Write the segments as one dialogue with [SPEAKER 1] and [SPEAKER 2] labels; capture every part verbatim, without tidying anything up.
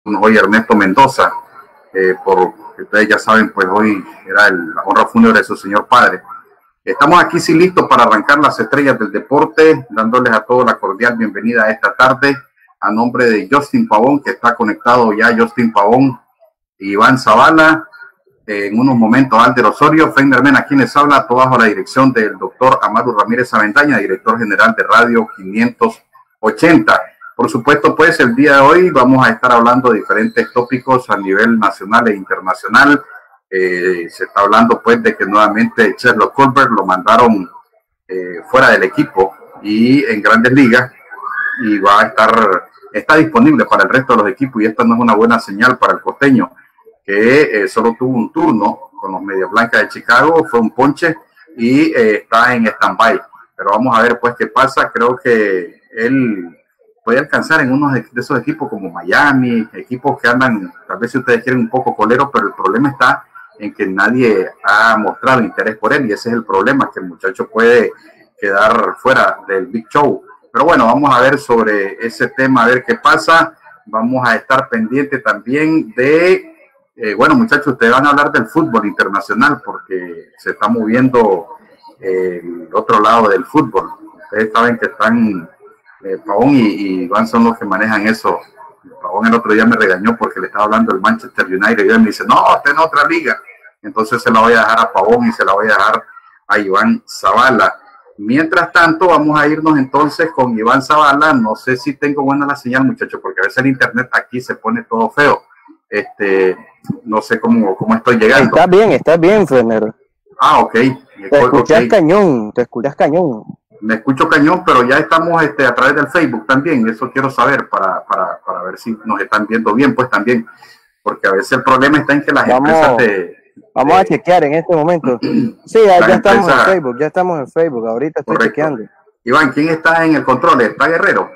[SPEAKER 1] hoy Ernesto Mendoza, eh, por ustedes ya saben, pues hoy era el, la honra fúnebre de su señor padre. Estamos aquí sí listos para arrancar las estrellas del deporte, dándoles a todos la cordial bienvenida a esta tarde, a nombre de Justin Pavón, que está conectado ya, Justin Pavón, Iván Zavala, eh, en unos momentos Alder Osorio, Feiner Mena, quien les habla, todo bajo la dirección del doctor Amaru Ramírez Aventaña, director general de Radio quinientos ochenta. Por supuesto, pues el día de hoy vamos a estar hablando de diferentes tópicos a nivel nacional e internacional. Eh, se está hablando pues de que nuevamente Sherlock Colbert lo mandaron eh, fuera del equipo y en Grandes Ligas, y va a estar, está disponible para el resto de los equipos, y esta no es una buena señal para el costeño, que eh, solo tuvo un turno con los Medias Blancas de Chicago, fue un ponche y eh, está en stand-by. Pero vamos a ver pues qué pasa. Creo que él puede alcanzar en uno de, de esos equipos como Miami, equipos que andan, tal vez si ustedes quieren, un poco coleros, pero el problema está en que nadie ha mostrado interés por él, y ese es el problema, que el muchacho puede quedar fuera del Big Show. Pero bueno, vamos a ver sobre ese tema, a ver qué pasa. Vamos a estar pendientes también de, eh, bueno muchachos, ustedes van a hablar del fútbol internacional, porque se está moviendo eh, el otro lado del fútbol. Ustedes saben que están... Eh, Pavón y, y Iván son los que manejan eso. Pavón el otro día me regañó porque le estaba hablando del Manchester United, y él me dice, no, está en otra liga. Entonces se la voy a dejar a Pavón y se la voy a dejar a Iván Zavala. Mientras tanto, vamos a irnos entonces con Iván Zavala. No sé si tengo buena la señal, muchachos, porque a veces el internet aquí se pone todo feo. Este, no sé cómo, cómo estoy llegando.
[SPEAKER 2] Está bien, está bien, Fener.
[SPEAKER 1] Ah, ok.
[SPEAKER 2] Te escuchas okay. cañón, te escuchas cañón.
[SPEAKER 1] Me escucho cañón, pero ya estamos este, a través del Facebook también. Eso quiero saber para, para, para ver si nos están viendo bien, pues también. Porque a veces el problema está en que las vamos, empresas te...
[SPEAKER 2] Vamos te, a chequear en este mommomento. Sí, ya, ya estamos empresa, en Facebook, ya estamos en Facebook. Ahorita estoy correcto. chequeando.
[SPEAKER 1] Iván, ¿quién está en el control? ¿Está Guerrero?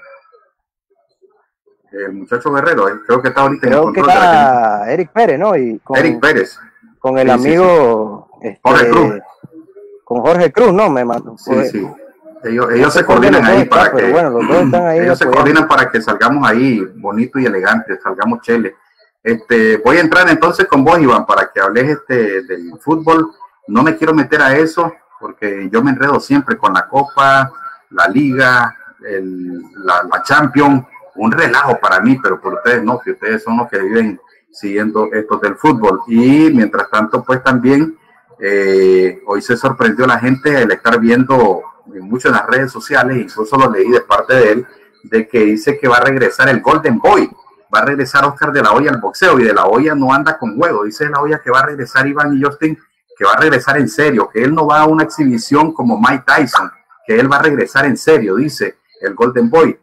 [SPEAKER 1] El muchacho Guerrero, creo que está ahorita
[SPEAKER 2] creo
[SPEAKER 1] en el control.
[SPEAKER 2] Creo que está Eric Pérez, ¿no? Y con,
[SPEAKER 1] Eric Pérez.
[SPEAKER 2] Con el sí, amigo... Sí, sí. Este,
[SPEAKER 1] Jorge Cruz.
[SPEAKER 2] Con Jorge Cruz, ¿no? Me mató.
[SPEAKER 1] Sí, pues, sí. Ellos, ellos se coordinan ahí está, para que
[SPEAKER 2] bueno, los dos están ahí
[SPEAKER 1] ellos se coordinan para que salgamos ahí bonito y elegante, salgamos chele. Este, voy a entrar entonces con vos, Iván, para que hables este del fútbol. No me quiero meter a eso porque yo me enredo siempre con la Copa, la Liga, el, la, la Champions, un relajo para mí, pero por ustedes no, que ustedes son los que viven siguiendo esto del fútbol. Y mientras tanto, pues también eh, hoy se sorprendió la gente el estar viendo mucho en las redes sociales, incluso lo leí de parte de él, de que dice que va a regresar el Golden Boy, va a regresar Oscar de la Hoya al boxeo, y de la Hoya no anda con juego. Dice de la Hoya que va a regresar Iván y Justin, que va a regresar en serio, que él no va a una exhibición como Mike Tyson, que él va a regresar en serio, dice el Golden Boy.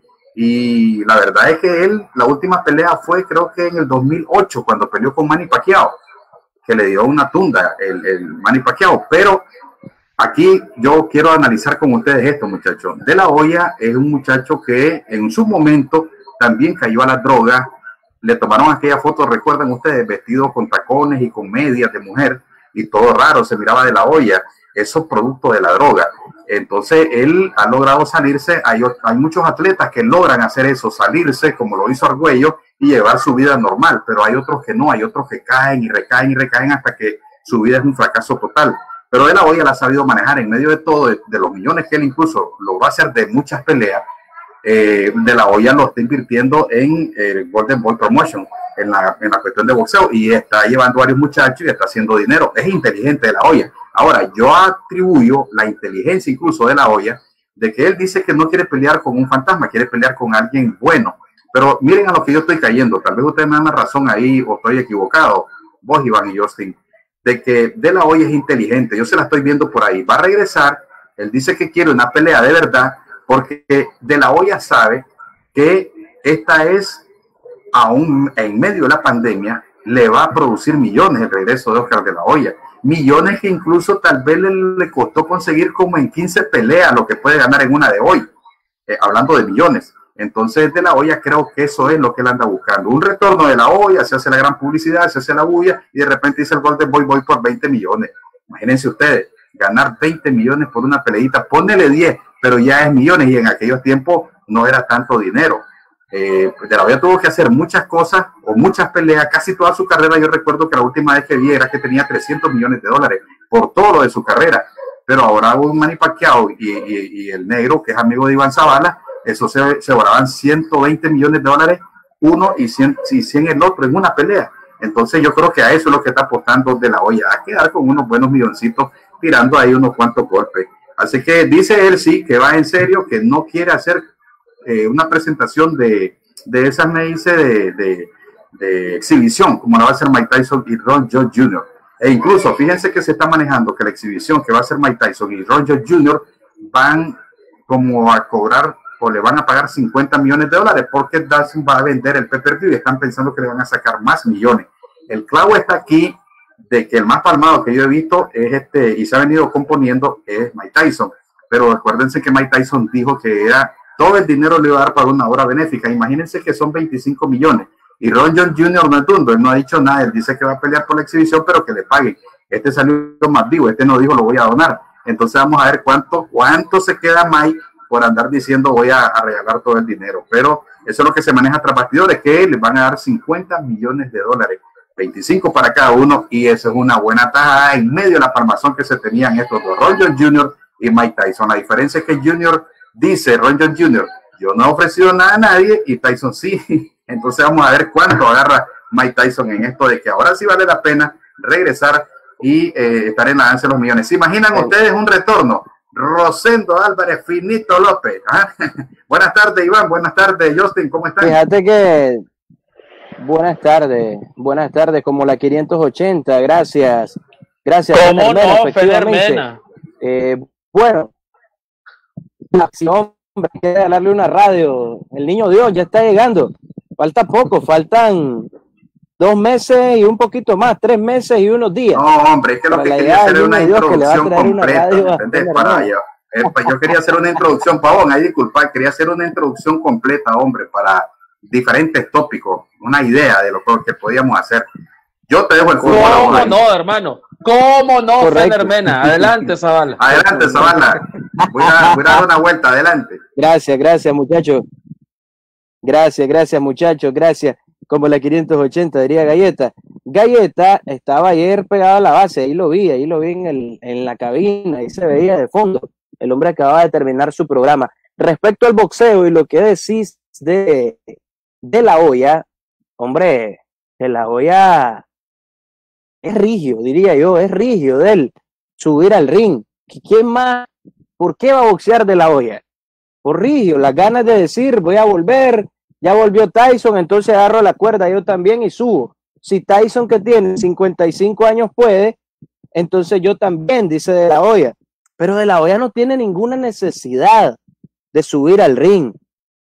[SPEAKER 1] Y la verdad es que él, la última pelea fue creo que en el dos mil ocho, cuando peleó con Manny Pacquiao, que le dio una tunda el, el Manny Pacquiao. Pero aquí yo quiero analizar con ustedes esto, muchachos. De la Hoya es un muchacho que en su momento también cayó a la droga. Le tomaron aquella foto, recuerdan ustedes, vestido con tacones y con medias de mujer, y todo raro, se miraba de la Hoya. Eso es producto de la droga. Entonces él ha logrado salirse. Hay, hay muchos atletas que logran hacer eso, salirse, como lo hizo Argüello, y llevar su vida normal, pero hay otros que no, hay otros que caen y recaen y recaen hasta que su vida es un fracaso total. Pero de la Hoya la ha sabido manejar en medio de todo, de, de los millones que él incluso logró hacer de muchas peleas. Eh, de la Hoya lo está invirtiendo en el Golden Boy Promotion, en la, en la cuestión de boxeo, y está llevando a varios muchachos y está haciendo dinero. Es inteligente de la Hoya. Ahora, yo atribuyo la inteligencia incluso de la Hoya, de que él dice que no quiere pelear con un fantasma, quiere pelear con alguien bueno. Pero miren a lo que yo estoy cayendo. Tal vez ustedes me dan la razón ahí o estoy equivocado, vos, Iván y Justin, de que De la Hoya es inteligente. Yo se la estoy viendo por ahí. Va a regresar. Él dice que quiere una pelea de verdad, porque De la Hoya sabe que esta es, aún en medio de la pandemia, le va a producir millones el regreso de Oscar De la Hoya. Millones que incluso tal vez le, le costó conseguir como en quince peleas lo que puede ganar en una de hoy. Eh, hablando de millones. Entonces De la Hoya creo que eso es lo que él anda buscando. Un retorno de la Hoya, se hace la gran publicidad, se hace la bulla, y de repente dice el Golden Boy, voy por veinte millones. Imagínense ustedes, ganar veinte millones por una peleita, ponele diez, pero ya es millones, y en aquellos tiempos no era tanto dinero. Eh, De La Hoya tuvo que hacer muchas cosas o muchas peleas, casi toda su carrera. Yo recuerdo que la última vez que vi era que tenía trescientos millones de dólares por todo lo de su carrera, pero ahora un Manny Pacquiao y, y, y el negro, que es amigo de Iván Zavala, eso se, se volaban ciento veinte millones de dólares uno y cien, y cien el otro en una pelea. Entonces yo creo que a eso es lo que está apostando De La Hoya, a quedar con unos buenos milloncitos tirando ahí unos cuantos golpes. Así que dice él sí, que va en serio, que no quiere hacer eh, una presentación de, de esas, me dice, de, de, de exhibición, como la va a hacer Mike Tyson y Ron Jones junior E incluso, fíjense que se está manejando que la exhibición que va a hacer Mike Tyson y Ron Jones junior van como a cobrar o le van a pagar cincuenta millones de dólares porque Dawson va a vender el pay-per-view y están pensando que le van a sacar más millones. El clavo está aquí de que el más palmado que yo he visto es este, y se ha venido componiendo, es Mike Tyson. Pero acuérdense que Mike Tyson dijo que era todo el dinero le iba a dar para una obra benéfica. Imagínense que son veinticinco millones. Y Ron Jones junior no es dundo, él no ha dicho nada, él dice que va a pelear por la exhibición, pero que le paguen. Este salió más vivo, este no dijo lo voy a donar. Entonces vamos a ver cuánto, cuánto se queda Mike por andar diciendo voy a, a regalar todo el dinero. Pero eso es lo que se maneja tras bastidores, que les van a dar cincuenta millones de dólares, veinticinco para cada uno, y eso es una buena tajada en medio de la palmazón que se tenían estos dos, Ron Jones junior y Mike Tyson. La diferencia es que Junior dice, Ron Jones junior, yo no he ofrecido nada a nadie, y Tyson sí. Entonces vamos a ver cuánto agarra Mike Tyson en esto de que ahora sí vale la pena regresar y eh, estar en la danza de los millones. ¿Se imaginan ustedes un retorno? Rosendo Álvarez, Finito López. ¿Ah? Buenas tardes, Iván. Buenas tardes, Justin. ¿Cómo están?
[SPEAKER 2] Fíjate que buenas tardes, buenas tardes, como la quinientos ochenta. Gracias. Gracias.
[SPEAKER 3] ¿Cómo Federmena, no, efectivamente.
[SPEAKER 2] Eh, bueno, si hombre, hay que darle una radio. El niño Dios ya está llegando. Falta poco, faltan dos meses y un poquito más, tres meses y unos días.
[SPEAKER 1] No, hombre, es que lo que quería hacer es una introducción completa, ¿entendés? Para yo, eh, pues yo quería hacer una introducción, Pavón, ahí disculpa, quería hacer una introducción completa, hombre, para diferentes tópicos, una idea de lo que podíamos hacer. Yo te dejo el fútbol.
[SPEAKER 3] ¿Cómo no, hermano? ¿Cómo no, Federmena? Adelante, Zavala.
[SPEAKER 1] Adelante, Zavala. Voy a, voy a dar una vuelta, adelante.
[SPEAKER 2] Gracias, gracias, muchachos. Gracias, gracias, muchachos, gracias. Como la quinientos ochenta, diría Galleta. Galleta estaba ayer pegado a la base, ahí lo vi, ahí lo vi en, el, en la cabina, ahí se veía de fondo. El hombre acababa de terminar su programa. Respecto al boxeo y lo que decís de, de La Hoya, hombre, de La Hoya es rígido, diría yo, es rígido de él subir al ring. ¿Quién más? ¿Por qué va a boxear De La Hoya? Por rígido, las ganas de decir voy a volver. Ya volvió Tyson, entonces agarro la cuerda yo también y subo. Si Tyson, que tiene cincuenta y cinco años, puede, entonces yo también, dice De La Hoya. Pero De La Hoya no tiene ninguna necesidad de subir al ring.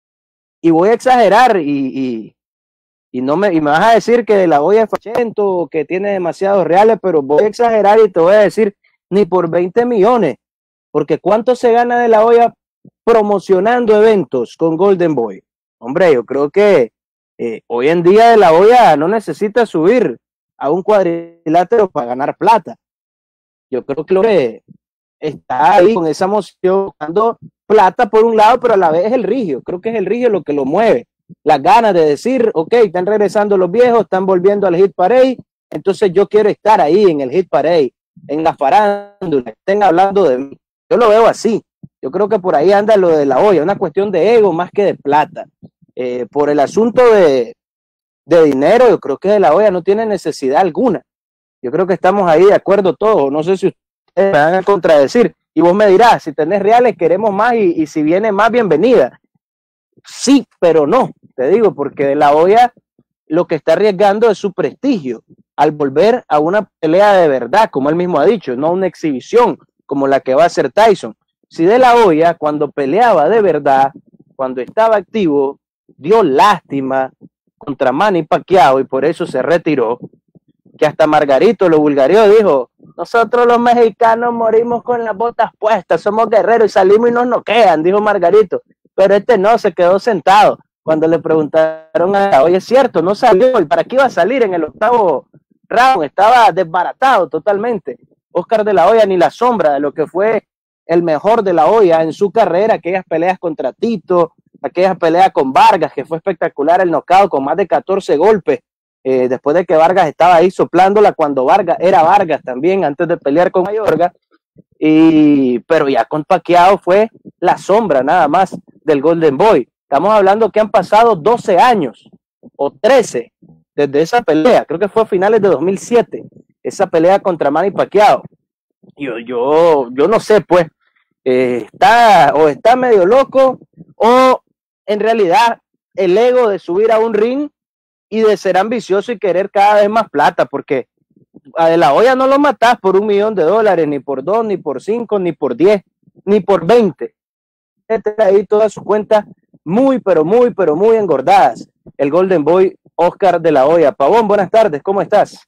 [SPEAKER 2] Y voy a exagerar y, y, y, no me, y me vas a decir que De La Hoya es fachento, que tiene demasiados reales, pero voy a exagerar y te voy a decir ni por veinte millones. Porque ¿cuánto se gana De La Hoya promocionando eventos con Golden Boy? Hombre, yo creo que eh, hoy en día De La Hoya no necesita subir a un cuadrilátero para ganar plata. Yo creo que lo que está ahí con esa emoción, buscando plata por un lado, pero a la vez es el rigio. Creo que es el rigio lo que lo mueve. Las ganas de decir, ok, están regresando los viejos, están volviendo al Hit Parade, entonces yo quiero estar ahí en el Hit Parade, en la farándula, estén hablando de mí. Yo lo veo así. Yo creo que por ahí anda lo de La Hoya, una cuestión de ego más que de plata. Eh, por el asunto de, de dinero, yo creo que De La Hoya no tiene necesidad alguna. Yo creo que estamos ahí de acuerdo todos. No sé si ustedes me van a contradecir. Y vos me dirás, si tenés reales, queremos más, y, y si viene más, bienvenida. Sí, pero no, te digo, porque De La Hoya lo que está arriesgando es su prestigio al volver a una pelea de verdad, como él mismo ha dicho, no una exhibición como la que va a hacer Tyson. Si De La Hoya, cuando peleaba de verdad, cuando estaba activo, dio lástima contra Manny Pacquiao y por eso se retiró, que hasta Margarito lo vulgarió, dijo, nosotros los mexicanos morimos con las botas puestas, somos guerreros y salimos y nos noquean, dijo Margarito, pero este no, se quedó sentado. Cuando le preguntaron a La Hoya, es cierto, no salió, ¿y para qué iba a salir en el octavo round? Estaba desbaratado totalmente. Oscar De La Hoya ni la sombra de lo que fue el mejor De La Hoya en su carrera, aquellas peleas contra Tito, aquella pelea con Vargas, que fue espectacular el knockout con más de catorce golpes, eh, después de que Vargas estaba ahí soplándola cuando Vargas era Vargas también, antes de pelear con Mayorga, y, pero ya con Pacquiao fue la sombra nada más del Golden Boy. Estamos hablando que han pasado doce años o trece desde esa pelea, creo que fue a finales de dos mil siete, esa pelea contra Manny Pacquiao. Yo, yo, yo no sé, pues, eh, está o está medio loco o en realidad el ego de subir a un ring y de ser ambicioso y querer cada vez más plata, porque a De La Hoya no lo matás por un millón de dólares, ni por dos, ni por cinco, ni por diez, ni por veinte. Este ahí todas sus cuentas muy, pero muy, pero muy engordadas. El Golden Boy Oscar De La Hoya. Pavón, buenas tardes, ¿cómo estás?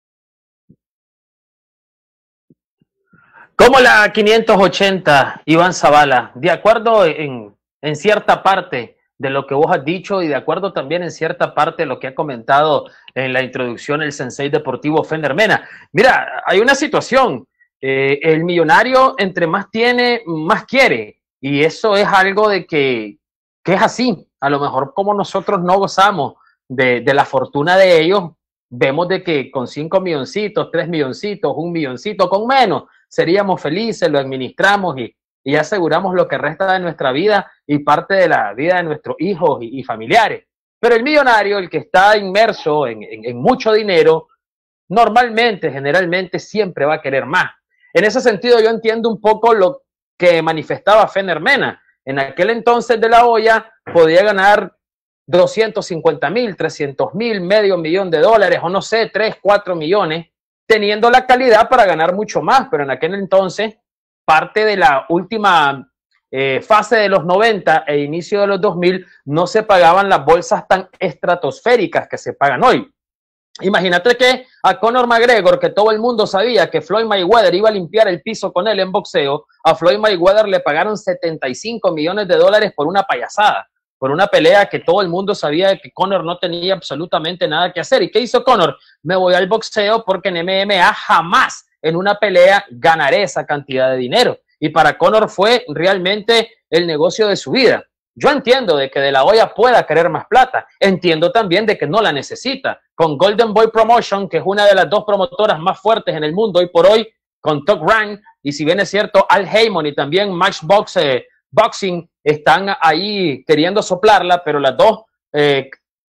[SPEAKER 3] Como la quinientos ochenta, Iván Zavala, de acuerdo en, en cierta parte de lo que vos has dicho y de acuerdo también en cierta parte de lo que ha comentado en la introducción el sensei deportivo Fenner Mena. Mira, hay una situación, eh, el millonario entre más tiene, más quiere, y eso es algo de que, que es así. A lo mejor como nosotros no gozamos de, de la fortuna de ellos, vemos de que con cinco milloncitos, tres milloncitos, un milloncito, con menos, seríamos felices, lo administramos y, y aseguramos lo que resta de nuestra vida y parte de la vida de nuestros hijos y, y familiares. Pero el millonario, el que está inmerso en, en, en mucho dinero, normalmente, generalmente, siempre va a querer más. En ese sentido, yo entiendo un poco lo que manifestaba Fenner Mena. En aquel entonces De La Hoya podía ganar doscientos cincuenta mil, trescientos mil, medio millón de dólares, o no sé, tres, cuatro millones, teniendo la calidad para ganar mucho más, pero en aquel entonces, parte de la última eh, fase de los noventa e inicio de los dos mil, no se pagaban las bolsas tan estratosféricas que se pagan hoy. Imagínate que a Conor McGregor, que todo el mundo sabía que Floyd Mayweather iba a limpiar el piso con él en boxeo, a Floyd Mayweather le pagaron setenta y cinco millones de dólares por una payasada, por una pelea que todo el mundo sabía que Conor no tenía absolutamente nada que hacer. ¿Y qué hizo Conor? Me voy al boxeo porque en M M A jamás en una pelea ganaré esa cantidad de dinero. Y para Conor fue realmente el negocio de su vida. Yo entiendo de que De La Hoya pueda querer más plata. Entiendo también de que no la necesita. Con Golden Boy Promotion, que es una de las dos promotoras más fuertes en el mundo hoy por hoy, con Top Rank, y si bien es cierto, Al Heyman y también Matchbox eh, Boxing están ahí queriendo soplarla, pero las dos eh,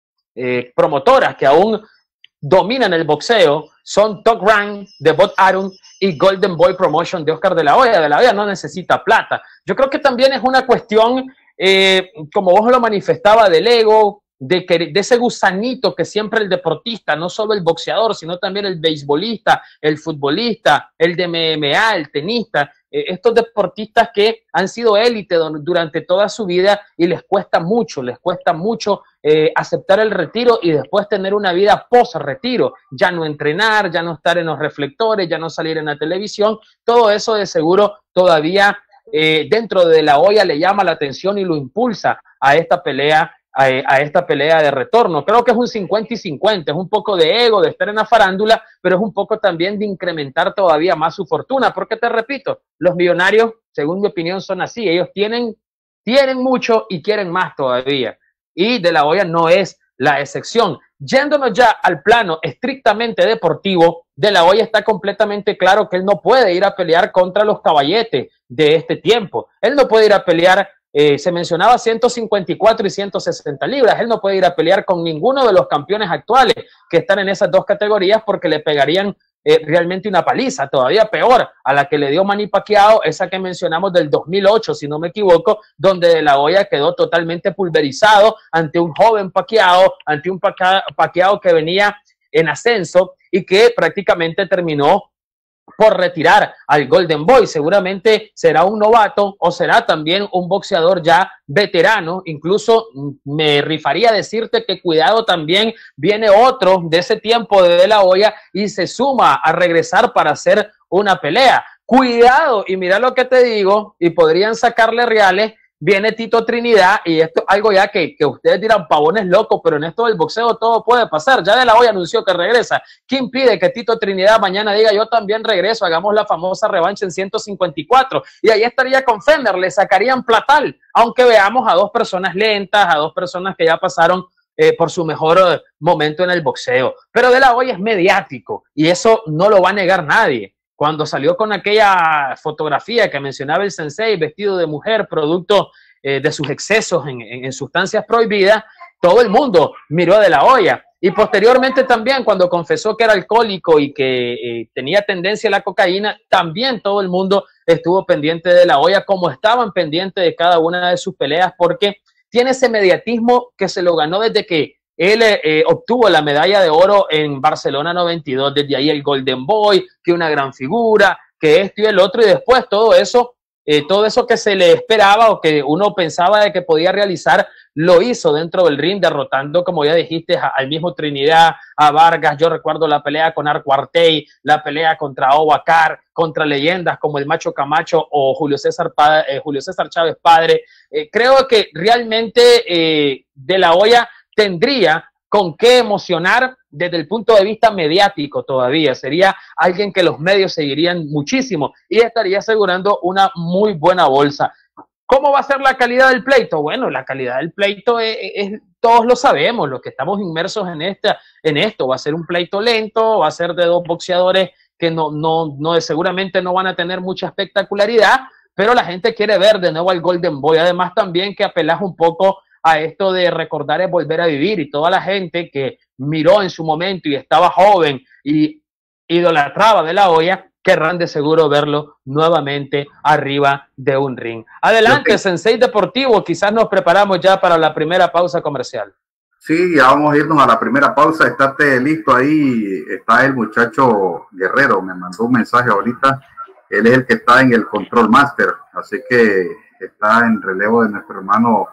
[SPEAKER 3] eh, promotoras que aún dominan el boxeo son Top Rank de Bob Arum y Golden Boy Promotion de Oscar De La Hoya. De La Hoya no necesita plata. Yo creo que también es una cuestión, eh, como vos lo manifestaba, del ego, de, que, de ese gusanito que siempre el deportista, no solo el boxeador, sino también el beisbolista, el futbolista, el de M M A, el tenista, eh, estos deportistas que han sido élite durante toda su vida y les cuesta mucho, les cuesta mucho eh, aceptar el retiro y después tener una vida post-retiro, ya no entrenar, ya no estar en los reflectores, ya no salir en la televisión, todo eso de seguro todavía eh, dentro de La Hoya le llama la atención y lo impulsa a esta pelea A, a esta pelea de retorno. Creo que es un cincuenta y cincuenta, es un poco de ego, de estar en la farándula, pero es un poco también de incrementar todavía más su fortuna, porque te repito, los millonarios, según mi opinión, son así, ellos tienen, tienen mucho y quieren más todavía, y De La Hoya no es la excepción. Yéndonos ya al plano estrictamente deportivo, De La Hoya está completamente claro que él no puede ir a pelear contra los caballetes de este tiempo, él no puede ir a pelear. Eh, se mencionaba ciento cincuenta y cuatro y ciento sesenta libras. Él no puede ir a pelear con ninguno de los campeones actuales que están en esas dos categorías porque le pegarían eh, realmente una paliza, todavía peor a la que le dio Manny Pacquiao, esa que mencionamos del dos mil ocho, si no me equivoco, donde De La Hoya quedó totalmente pulverizado ante un joven Pacquiao, ante un Pacquiao que venía en ascenso y que prácticamente terminó por retirar al Golden Boy. Seguramente será un novato o será también un boxeador ya veterano. Incluso me rifaría a decirte que cuidado, también viene otro de ese tiempo de De La Hoya y se suma a regresar para hacer una pelea. Cuidado, y mira lo que te digo, y podrían sacarle reales viene Tito Trinidad, y esto es algo ya que, que ustedes dirán, Pavón es loco, pero en esto del boxeo todo puede pasar. Ya De La Hoya anunció que regresa. ¿Quién pide que Tito Trinidad mañana diga yo también regreso, hagamos la famosa revancha en ciento cincuenta y cuatro? Y ahí estaría con Fender, le sacarían platal, aunque veamos a dos personas lentas, a dos personas que ya pasaron eh, por su mejor eh, momento en el boxeo. Pero De La Hoya es mediático y eso no lo va a negar nadie. Cuando salió con aquella fotografía que mencionaba el sensei, vestido de mujer, producto eh, de sus excesos en, en, en sustancias prohibidas, todo el mundo miró a De La Hoya. Y posteriormente también, cuando confesó que era alcohólico y que eh, tenía tendencia a la cocaína, también todo el mundo estuvo pendiente de De La Hoya, como estaban pendientes de cada una de sus peleas, porque tiene ese mediatismo que se lo ganó desde que él eh, obtuvo la medalla de oro en Barcelona noventa y dos, desde ahí el Golden Boy, que una gran figura, que esto y el otro, y después todo eso, eh, todo eso que se le esperaba o que uno pensaba de que podía realizar, lo hizo dentro del ring, derrotando, como ya dijiste, a, al mismo Trinidad, a Vargas. Yo recuerdo la pelea con Arco Artey, la pelea contra Ovacar, contra leyendas como el Macho Camacho o Julio César, eh, Julio César Chávez Padre. Eh, creo que realmente eh, De La Hoya tendría con qué emocionar desde el punto de vista mediático todavía. Sería alguien que los medios seguirían muchísimo y estaría asegurando una muy buena bolsa. ¿Cómo va a ser la calidad del pleito? Bueno, la calidad del pleito es, es, todos lo sabemos, los que estamos inmersos en, esta, en esto. Va a ser un pleito lento, va a ser de dos boxeadores que no, no, no, seguramente no van a tener mucha espectacularidad, pero la gente quiere ver de nuevo al Golden Boy. Además también que apelas un poco a esto de recordar es volver a vivir, y toda la gente que miró en su momento y estaba joven y idolatraba De La Hoya, querrán de seguro verlo nuevamente arriba de un ring. Adelante, okay. Sensei Deportivo, quizás nos preparamos ya para la primera pausa comercial.
[SPEAKER 1] Sí, ya vamos a irnos a la primera pausa. Estate listo ahí, está el muchacho Guerrero, me mandó un mensaje ahorita, él es el que está en el Control Master, así que está en relevo de nuestro hermano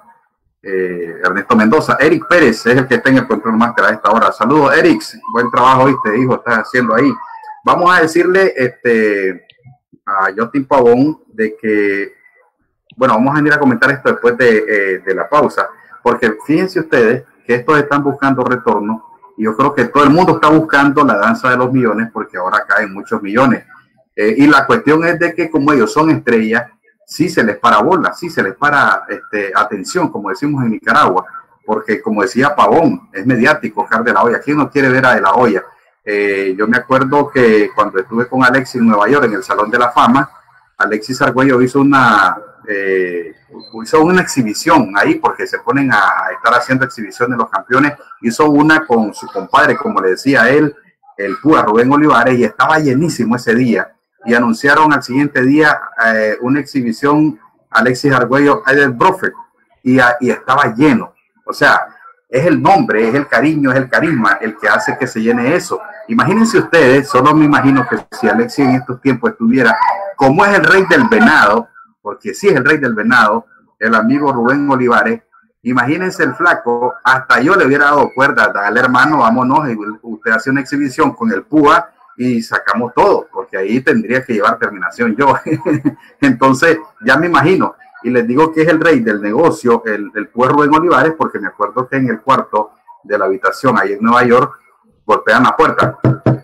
[SPEAKER 1] Eh, Ernesto Mendoza. Eric Pérez es el que está en el Control Master a esta hora. Saludos, Eric, buen trabajo, ¿viste? Hijo, estás haciendo ahí. Vamos a decirle este, a Justin Pavón de que, bueno, vamos a venir a comentar esto después de, eh, de la pausa, porque fíjense ustedes que estos están buscando retorno, y yo creo que todo el mundo está buscando la danza de los millones, porque ahora caen muchos millones, eh, y la cuestión es de que como ellos son estrellas, sí se les para bola, sí se les para este, atención, como decimos en Nicaragua, porque como decía Pavón, es mediático Oscar De La Hoya. ¿Quién no quiere ver a De La Hoya? Eh, yo me acuerdo que cuando estuve con Alexis en Nueva York, en el Salón de la Fama, Alexis Argüello hizo una, eh, hizo una exhibición ahí, porque se ponen a, a estar haciendo exhibiciones los campeones. Hizo una con su compadre, como le decía él, el Púa Rubén Olivares, y estaba llenísimo ese día. Y anunciaron al siguiente día eh, una exhibición Alexis Argüello del Brofer, y, y estaba lleno. O sea, es el nombre, es el cariño, es el carisma el que hace que se llene eso. Imagínense ustedes, solo me imagino que si Alexis en estos tiempos estuviera como es el rey del venado, porque sí es el rey del venado, el amigo Rubén Olivares, imagínense el flaco, hasta yo le hubiera dado cuerda, dale hermano, vámonos, y usted hace una exhibición con el Púa y sacamos todo, porque ahí tendría que llevar terminación yo. Entonces, ya me imagino, y les digo que es el rey del negocio, el, el Púa Rubén Olivares, porque me acuerdo que en el cuarto de la habitación, ahí en Nueva York, golpean la puerta.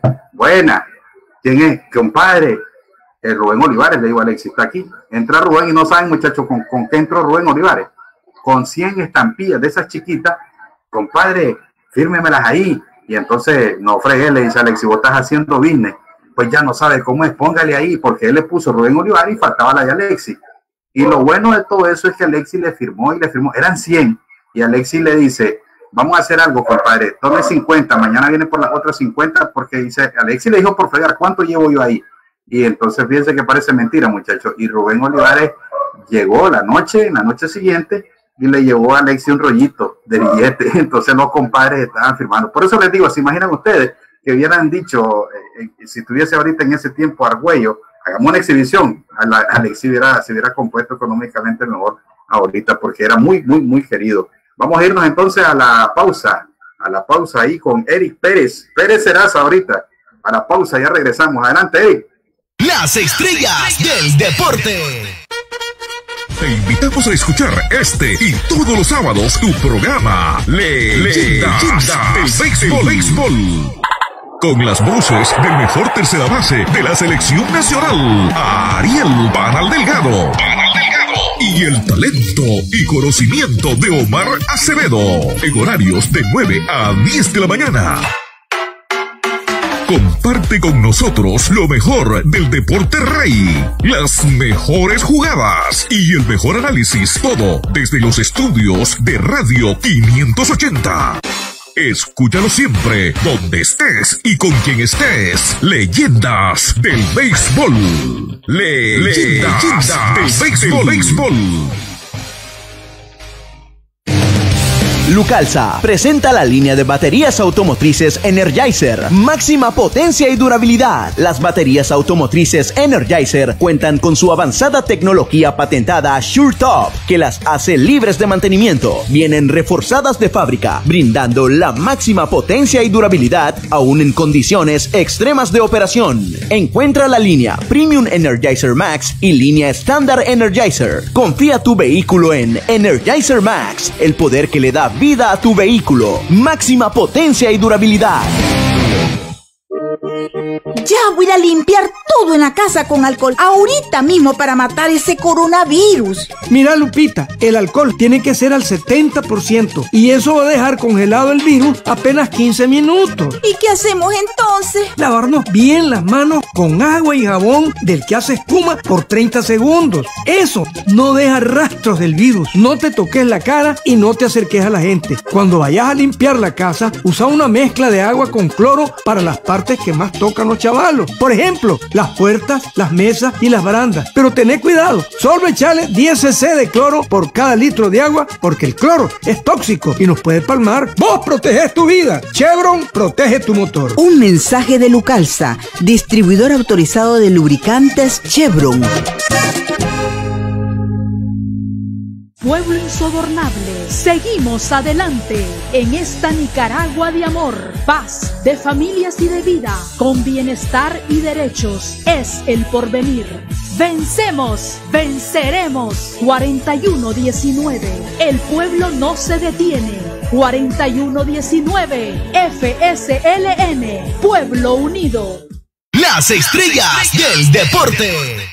[SPEAKER 1] Buena, ¿quién es? Compadre, el Rubén Olivares, le digo a Alexis, está aquí. Entra Rubén y no saben, muchachos, con, con qué entró Rubén Olivares. Con cien estampillas de esas chiquitas. Compadre, fírmemelas ahí. Y entonces, no fregué, le dice a Alexis, vos estás haciendo business. Pues ya no sabe cómo es, póngale ahí, porque él le puso Rubén Olivares y faltaba la de Alexis. Y lo bueno de todo eso es que Alexis le firmó y le firmó, eran cien. Y Alexis le dice, vamos a hacer algo, compadre, tome cincuenta, mañana viene por las otras cincuenta, porque dice, Alexis le dijo por fregar, ¿cuánto llevo yo ahí? Y entonces fíjense que parece mentira, muchachos. Y Rubén Olivares llegó la noche, la noche siguiente, y le llevó a Alexis un rollito de billetes. Entonces los compadres estaban firmando. Por eso les digo, se imaginan ustedes que hubieran dicho, eh, eh, si estuviese ahorita en ese tiempo Argüello, hagamos una exhibición, a la, Alexis hubiera, se hubiera compuesto económicamente mejor ahorita, porque era muy, muy, muy querido. Vamos a irnos entonces a la pausa, a la pausa ahí con Eric Pérez. Pérez Seraza ahorita, a la pausa, ya regresamos. Adelante, Eric.
[SPEAKER 4] Las estrellas del deporte. Te invitamos a escuchar este y todos los sábados tu programa Leyendas del Béisbol. Béisbol. Con las voces del mejor tercera base de la selección nacional, Ariel Banal Delgado. Y el talento y conocimiento de Omar Acevedo. En horarios de nueve a diez de la mañana. Comparte con nosotros lo mejor del deporte rey, las mejores jugadas y el mejor análisis, todo desde los estudios de Radio quinientos ochenta. Escúchalo siempre, donde estés y con quien estés. Leyendas del béisbol. Le Leyendas, Leyendas del béisbol. béisbol.
[SPEAKER 5] Lucalza presenta la línea de baterías automotrices Energizer, máxima potencia y durabilidad. Las baterías automotrices Energizer cuentan con su avanzada tecnología patentada SureTop, que las hace libres de mantenimiento. Vienen reforzadas de fábrica, brindando la máxima potencia y durabilidad, aún en condiciones extremas de operación. Encuentra la línea Premium Energizer Max y línea Standard Energizer. Confía tu vehículo en Energizer Max, el poder que le da vida a tu vehículo. Máxima potencia y durabilidad.
[SPEAKER 6] Ya voy a limpiar todo en la casa con alcohol ahorita mismo para matar ese coronavirus.
[SPEAKER 7] Mira, Lupita, el alcohol tiene que ser al setenta por ciento y eso va a dejar congelado el virus apenas quince minutos.
[SPEAKER 6] ¿Y qué hacemos entonces?
[SPEAKER 7] Lavarnos bien las manos con agua y jabón del que hace espuma por treinta segundos. Eso no deja rastros del virus. No te toques la cara y no te acerques a la gente. Cuando vayas a limpiar la casa, usa una mezcla de agua con cloro para las partes que más tocan los chavalos. Por ejemplo, las puertas, las mesas y las barandas. Pero tened cuidado, solo echale diez cc de cloro por cada litro de agua, porque el cloro es tóxico y nos puede palmar. Vos protegés tu vida. Chevron protege tu motor.
[SPEAKER 6] Un mensaje de Lucalza, distribuidor autorizado de lubricantes Chevron.
[SPEAKER 8] Pueblo insobornable, seguimos adelante en esta Nicaragua de amor, paz, de familias y de vida, con bienestar y derechos, es el porvenir. Vencemos, venceremos. cuarenta y uno diecinueve, el pueblo no se detiene. cuarenta y uno diecinueve, F S L N, Pueblo Unido.
[SPEAKER 5] Las estrellas del deporte.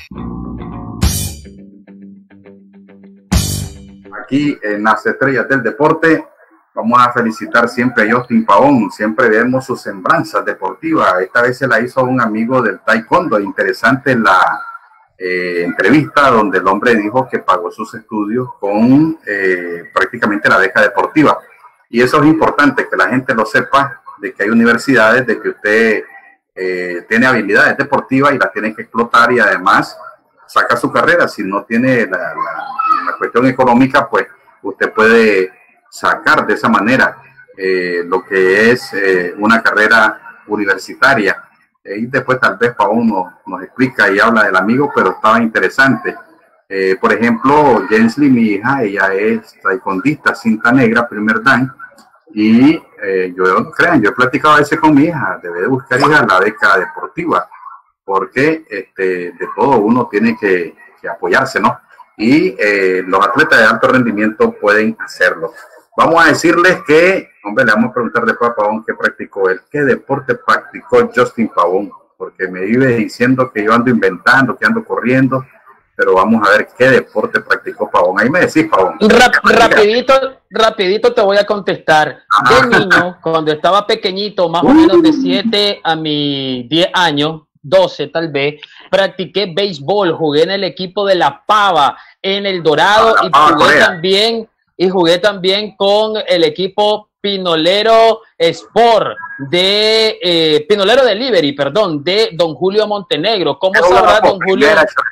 [SPEAKER 1] Aquí en las estrellas del deporte vamos a felicitar siempre a Justin Pavón. Siempre vemos sus semblanzas deportivas. Esta vez se la hizo a un amigo del taekwondo. Interesante la eh, entrevista donde el hombre dijo que pagó sus estudios con eh, prácticamente la beca deportiva. Y eso es importante, que la gente lo sepa, de que hay universidades, de que usted eh, tiene habilidades deportivas y las tiene que explotar, y además saca su carrera. Si no tiene la, la, la cuestión económica, pues usted puede sacar de esa manera eh, lo que es eh, una carrera universitaria. Eh, y después tal vez Pavón nos, nos explica y habla del amigo, pero estaba interesante. Eh, por ejemplo, Jensly, mi hija, ella es taekwondista, cinta negra, primer dan, y eh, yo no crean, yo he platicado a veces con mi hija, debe de buscar hija la beca deportiva, porque este, de todo uno tiene que, que apoyarse, ¿no? Y eh, los atletas de alto rendimiento pueden hacerlo. Vamos a decirles que, hombre, le vamos a preguntar después a Pavón qué practicó él, qué deporte practicó Justin Pavón, porque me vive diciendo que yo ando inventando, que ando corriendo, pero vamos a ver qué deporte practicó Pavón. Ahí me decís, Pavón.
[SPEAKER 3] Rap, rapidito, rapidito te voy a contestar. De niño, cuando estaba pequeñito, más o menos de siete a mis diez años, doce tal vez, practiqué béisbol, jugué en el equipo de La Pava, en El Dorado, y jugué también, y jugué también con el equipo Pinolero Sport, de eh, Pinolero Delivery, perdón, de Don Julio Montenegro. ¿Cómo sabrá Don Julio?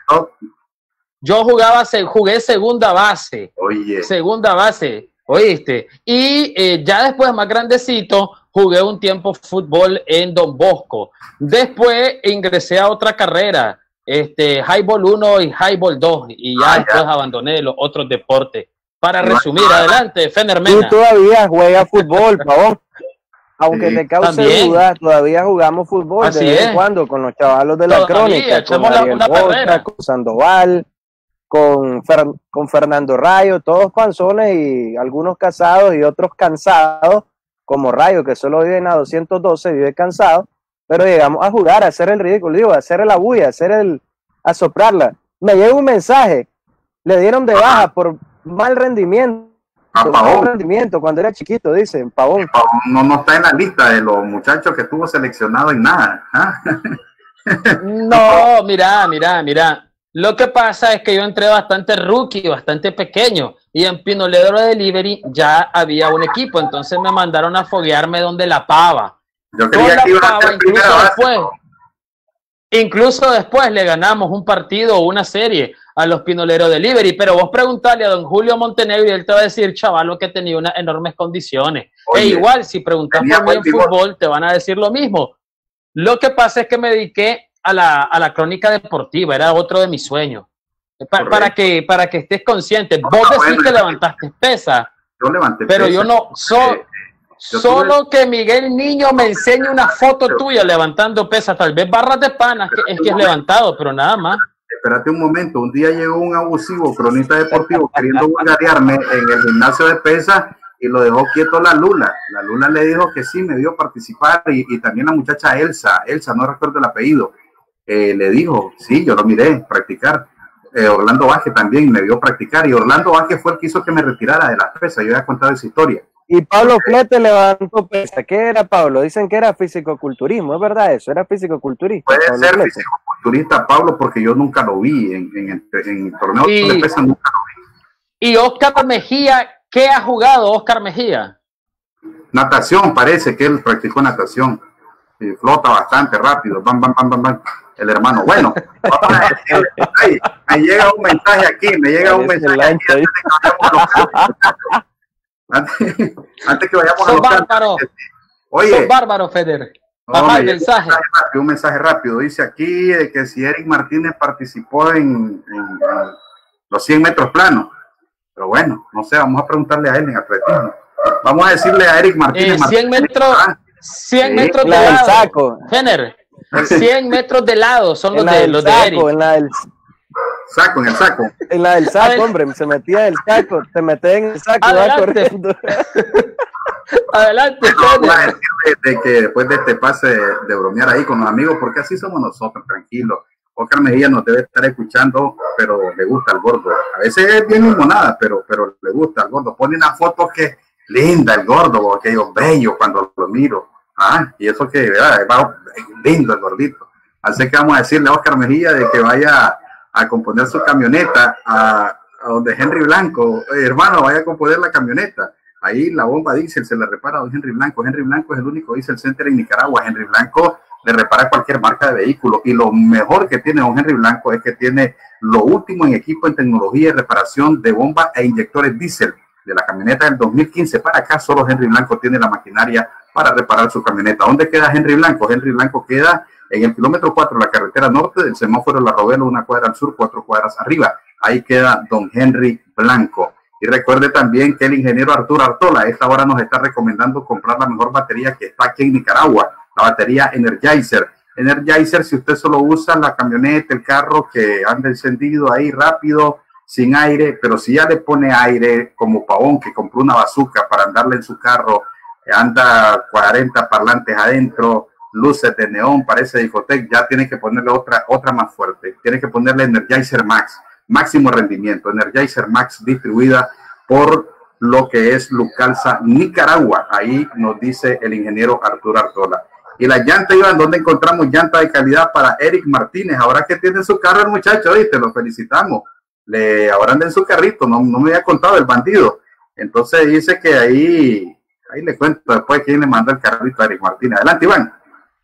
[SPEAKER 3] Yo jugaba, jugué segunda base, Oye. segunda base, oíste, y eh, ya después, más grandecito, jugué un tiempo fútbol en Don Bosco. Después ingresé a otra carrera, este, Highball uno y Highball dos, y ya ah, después ya. abandoné los otros deportes. Para resumir, no, adelante, Fener Mena.
[SPEAKER 2] Tú todavía juegas fútbol, Pavón. Aunque sí, te cause también. duda, todavía jugamos fútbol Así de vez en cuando con los chavalos de la todavía, Crónica, con Ariel Bocha, con Sandoval, con, Fer, con Fernando Rayo, todos panzones y algunos casados y otros cansados, como Rayo, que solo vive a doscientos doce, vive cansado, pero llegamos a jugar, a hacer el ridículo, digo, a hacer la bulla, a hacer el, a soplarla. Me llega un mensaje, le dieron de baja por mal rendimiento,
[SPEAKER 1] a
[SPEAKER 2] mal rendimiento cuando era chiquito, dicen, Pavón.
[SPEAKER 1] Pavón no, no está en la lista de los muchachos que estuvo seleccionado en nada. ¿eh?
[SPEAKER 3] No, mira, mira, mira. Lo que pasa es que yo entré bastante rookie, bastante pequeño, y en Pinoledro Delivery ya había un equipo, entonces me mandaron a foguearme donde la pava.
[SPEAKER 1] Yo creía que iba a ser
[SPEAKER 3] incluso después, incluso después le ganamos un partido o una serie a los Pinoleros Delivery, pero vos preguntale a don Julio Montenegro y él te va a decir, chaval, que tenía unas enormes condiciones. Oye, e igual, si preguntas por mí en fútbol, te van a decir lo mismo. Lo que pasa es que me dediqué a la, a la crónica deportiva, era otro de mis sueños. Pa, para, que, para que estés consciente. No, vos decís bueno, que levantaste pesa,
[SPEAKER 1] yo levanté
[SPEAKER 3] pero
[SPEAKER 1] pesa.
[SPEAKER 3] yo no, so, eh, yo solo tuve... que Miguel Niño me enseñe una foto pero, tuya levantando pesa, tal vez barras de panas, que es que es levantado, pero nada más.
[SPEAKER 1] Espérate un momento, un día llegó un abusivo cronista deportivo queriendo vulgarearme en el gimnasio de pesa y lo dejó quieto la Lula. La Lula le dijo que sí, me dio participar y, y también la muchacha Elsa, Elsa, no recuerdo el apellido. Eh, le dijo, sí, yo lo miré practicar. Eh, Orlando Vázquez también me vio practicar y Orlando Vázquez fue el que hizo que me retirara de las pesas. Yo ya he contado esa historia.
[SPEAKER 2] Y Pablo Flete levantó pesa. ¿Qué era, Pablo? Dicen que era fisicoculturismo, ¿es verdad eso? ¿Era fisicoculturista?
[SPEAKER 1] Puede
[SPEAKER 2] Pablo
[SPEAKER 1] ser
[SPEAKER 2] Flete.
[SPEAKER 1] fisicoculturista, Pablo, porque yo nunca lo vi en, en, en, en torneos
[SPEAKER 3] y,
[SPEAKER 1] de pesas, nunca lo vi.
[SPEAKER 3] ¿Y Oscar Mejía? ¿Qué ha jugado Oscar Mejía?
[SPEAKER 1] Natación, parece que él practicó natación. Y flota bastante rápido. Bam, bam, bam, bam, bam. El hermano. Bueno, ay, me llega un mensaje aquí, me llega un mensaje aquí antes, antes que vayamos a los
[SPEAKER 3] bárbaro. Oye, sos bárbaro, Feder. Baja el mensaje.
[SPEAKER 1] Un mensaje, rápido, un mensaje rápido. Dice aquí de que si Eric Martínez participó en, en, en los cien metros planos. Pero bueno, no sé, vamos a preguntarle a él en atletismo. Vamos a decirle a Eric Martínez.
[SPEAKER 3] Eh, cien metros, cien sí, metros de lado. Saco. Fener. cien metros de lado son los de, los
[SPEAKER 2] saco,
[SPEAKER 3] de Eric.
[SPEAKER 2] En la del
[SPEAKER 1] saco, en el saco.
[SPEAKER 2] En la del saco, hombre, se metía en el saco, te metes en el saco y va corriendo.
[SPEAKER 3] Adelante,
[SPEAKER 1] no, vamos a decir de, de que después de este pase de, de bromear ahí con los amigos, porque así somos nosotros, tranquilos. Oscar Mejía nos debe estar escuchando, pero le gusta al gordo. A veces es bien limonada, pero, pero le gusta al gordo. Pone una foto que linda el gordo, que yo bello cuando lo miro. Ah, y eso que ¿verdad? Va lindo el gordito. Así que vamos a decirle a Oscar Mejía de que vaya a componer su camioneta a, a donde Henry Blanco. Eh, hermano, vaya a componer la camioneta. Ahí la bomba diésel se le repara a don Henry Blanco. Henry Blanco es el único diesel center en Nicaragua. Henry Blanco le repara cualquier marca de vehículo. Y lo mejor que tiene don Henry Blanco es que tiene lo último en equipo en tecnología y reparación de bombas e inyectores diésel. De la camioneta del dos mil quince para acá, solo Henry Blanco tiene la maquinaria para reparar su camioneta. ¿Dónde queda Henry Blanco? Henry Blanco queda en el kilómetro cuatro de la carretera norte del semáforo La Robelo, una cuadra al sur, cuatro cuadras arriba. Ahí queda don Henry Blanco. Y recuerde también que el ingeniero Arturo Artola a esta hora nos está recomendando comprar la mejor batería que está aquí en Nicaragua, la batería Energizer. Energizer, si usted solo usa la camioneta, el carro que anda encendido ahí rápido, sin aire, pero si ya le pone aire, como Pavón que compró una bazooka para andarle en su carro, anda cuarenta parlantes adentro, luces de neón, parece Difotec, ya tiene que ponerle otra, otra más fuerte, tiene que ponerle Energizer Max, máximo rendimiento, Energizer Max distribuida por lo que es Lucalza Nicaragua, ahí nos dice el ingeniero Arturo Artola. Y la llanta, Iván, ¿dónde encontramos llanta de calidad para Eric Martínez? Ahora que tiene su carro el muchacho, hoy te lo felicitamos. Le ahora anda en su carrito, no, no me había contado el bandido. Entonces dice que ahí, ahí le cuento después quién le mandó el carrito a Eric Martínez. Adelante, Iván.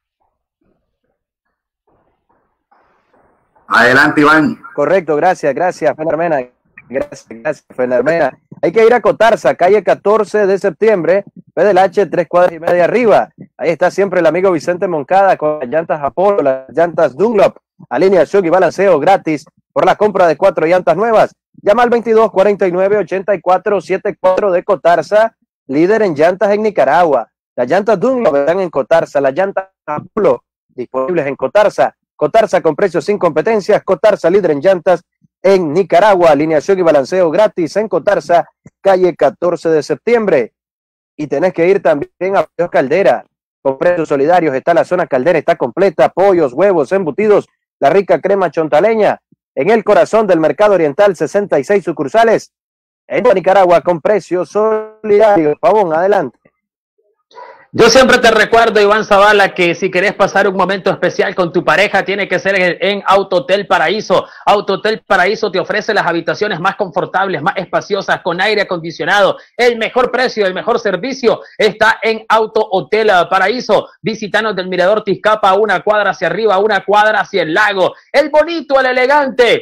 [SPEAKER 1] Adelante, Iván.
[SPEAKER 2] Correcto, gracias, gracias, Fenarmena. Gracias, gracias, Fenarmena. Hay que ir a Cotarza, calle catorce de septiembre, P del H, tres cuadras y media arriba. Ahí está siempre el amigo Vicente Moncada con las llantas Apolo, las llantas Dunlop, alineación y balanceo gratis por la compra de cuatro llantas nuevas. Llama al veintidós cuarenta y nueve ochenta y cuatro setenta y cuatro de Cotarza, líder en llantas en Nicaragua. Las llantas Dunlop están en Cotarza, las llantas Apolo disponibles en Cotarza. Cotarza con precios sin competencias, Cotarza líder en llantas en Nicaragua. Alineación y balanceo gratis en Cotarza, calle catorce de septiembre. Y tenés que ir también a Pollos Caldera. Con precios solidarios está la zona Caldera, está completa, pollos, huevos, embutidos, la rica crema chontaleña, en el corazón del mercado oriental, sesenta y seis sucursales, en Nicaragua, con precios solidarios. Pavón, adelante.
[SPEAKER 3] Yo siempre te recuerdo, Iván Zavala, que si querés pasar un momento especial con tu pareja, tiene que ser en, en Autohotel Paraíso. Autohotel Paraíso te ofrece las habitaciones más confortables, más espaciosas, con aire acondicionado. El mejor precio, el mejor servicio está en Autohotel Paraíso. Visítanos del Mirador Tizcapa, una cuadra hacia arriba, una cuadra hacia el lago. El bonito, el elegante,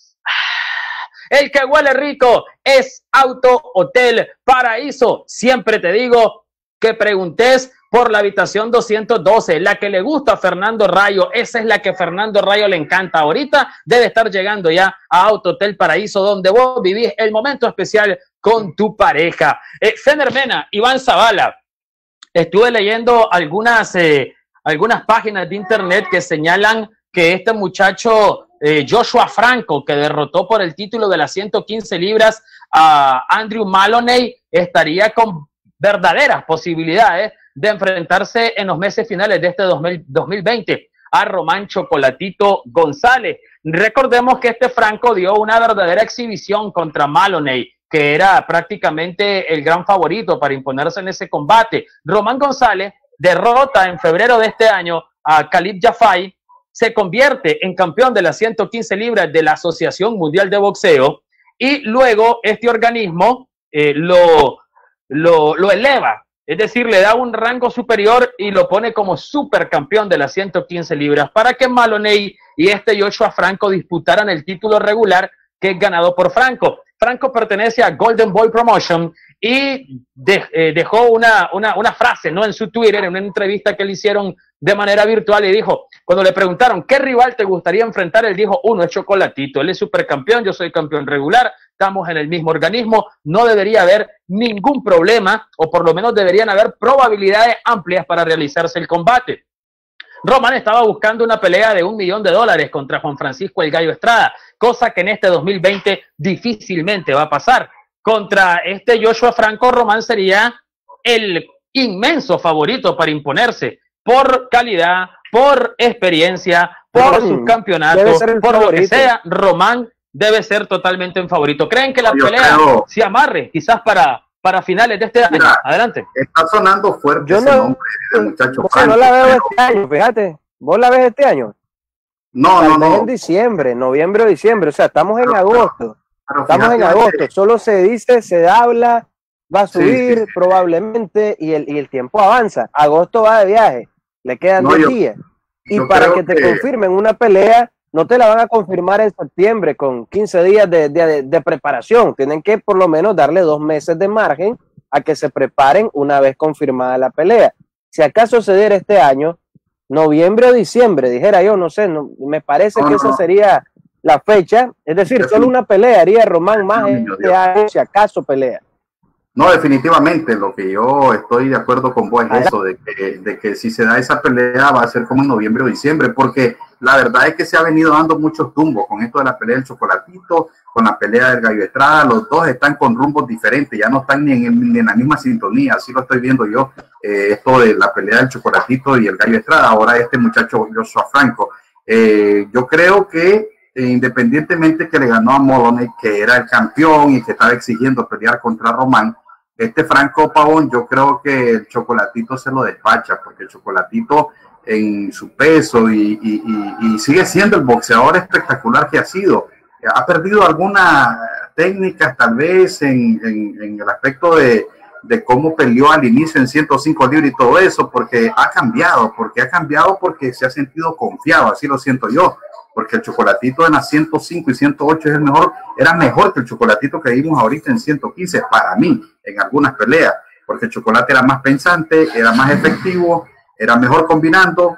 [SPEAKER 3] el que huele rico es Autohotel Paraíso. Siempre te digo que preguntes por la habitación doscientos doce, la que le gusta a Fernando Rayo. Esa es la que a Fernando Rayo le encanta. Ahorita debe estar llegando ya a Autohotel Paraíso, donde vos vivís el momento especial con tu pareja. Eh, Fener Mena, Iván Zavala, estuve leyendo algunas, eh, algunas páginas de internet que señalan que este muchacho eh, Joshua Franco, que derrotó por el título de las ciento quince libras a Andrew Maloney, estaría con verdaderas posibilidades de enfrentarse en los meses finales de este dos mil veinte a Román Chocolatito González. Recordemos que este Franco dio una verdadera exhibición contra Maloney, que era prácticamente el gran favorito para imponerse en ese combate. Román González derrota en febrero de este año a Khalid Jafai, se convierte en campeón de las ciento quince libras de la Asociación Mundial de Boxeo, y luego este organismo eh, lo Lo, lo eleva, es decir, le da un rango superior y lo pone como supercampeón de las ciento quince libras para que Maloney y este Joshua Franco disputaran el título regular, que es ganado por Franco. Franco pertenece a Golden Boy Promotion y de, eh, dejó una, una, una frase, ¿no?, en su Twitter, en una entrevista que le hicieron de manera virtual, y dijo, cuando le preguntaron ¿qué rival te gustaría enfrentar?, él dijo, uno es Chocolatito, él es supercampeón, yo soy campeón regular, estamos en el mismo organismo, no debería haber ningún problema, o por lo menos deberían haber probabilidades amplias para realizarse el combate. Román estaba buscando una pelea de un millón de dólares contra Juan Francisco El Gallo Estrada, cosa que en este dos mil veinte difícilmente va a pasar. Contra este Joshua Franco, Román sería el inmenso favorito para imponerse por calidad, por experiencia, por sus campeonatos, por favorito. Lo que sea, Román debe ser totalmente un favorito. ¿Creen que la Yo pelea creo... se amarre quizás para, para finales de este año? Mira, adelante.
[SPEAKER 1] Está sonando fuerte
[SPEAKER 2] Yo
[SPEAKER 1] ese
[SPEAKER 2] no,
[SPEAKER 1] nombre de muchacho
[SPEAKER 2] o sea, no la veo pero... este año, fíjate. ¿Vos la ves este año?
[SPEAKER 1] No, no, no.
[SPEAKER 2] En diciembre, noviembre o diciembre, o sea, estamos en
[SPEAKER 1] pero,
[SPEAKER 2] agosto.
[SPEAKER 1] Pero, pero
[SPEAKER 2] estamos en agosto, que... solo se dice, se habla, va a subir sí, sí, sí. probablemente y el, y el tiempo avanza. Agosto va de viaje, le quedan no, diez yo, días. Y yo para que te que... confirmen una pelea, no te la van a confirmar en septiembre con quince días de, de, de preparación. Tienen que por lo menos darle dos meses de margen a que se preparen una vez confirmada la pelea. Si acaso se diera este año, noviembre o diciembre, dijera yo, no sé, no, me parece no, que no. esa sería la fecha. Es decir, solo una pelea haría Román más este año, si acaso pelea.
[SPEAKER 1] No, definitivamente, lo que yo estoy de acuerdo con vos es eso, de que, de que si se da esa pelea va a ser como en noviembre o diciembre, porque la verdad es que se ha venido dando muchos tumbos con esto de la pelea del Chocolatito, con la pelea del Gallo Estrada. Los dos están con rumbos diferentes, ya no están ni en, ni en la misma sintonía, así lo estoy viendo yo, eh, esto de la pelea del Chocolatito y el Gallo Estrada, ahora este muchacho Joshua Franco. Eh, yo creo que eh, independientemente que le ganó a Maloney, que era el campeón y que estaba exigiendo pelear contra Román, este Franco Pavón, yo creo que el Chocolatito se lo despacha, porque el Chocolatito en su peso y, y, y, y sigue siendo el boxeador espectacular que ha sido. Ha perdido algunas técnicas tal vez en, en, en el aspecto de, de cómo peleó al inicio en ciento cinco libras y todo eso, porque ha cambiado, porque ha cambiado porque se ha sentido confiado, así lo siento yo. Porque el Chocolatito en las ciento cinco y ciento ocho es el mejor, era mejor que el Chocolatito que vimos ahorita en ciento quince, para mí, en algunas peleas, porque el Chocolate era más pensante, era más efectivo, era mejor combinando,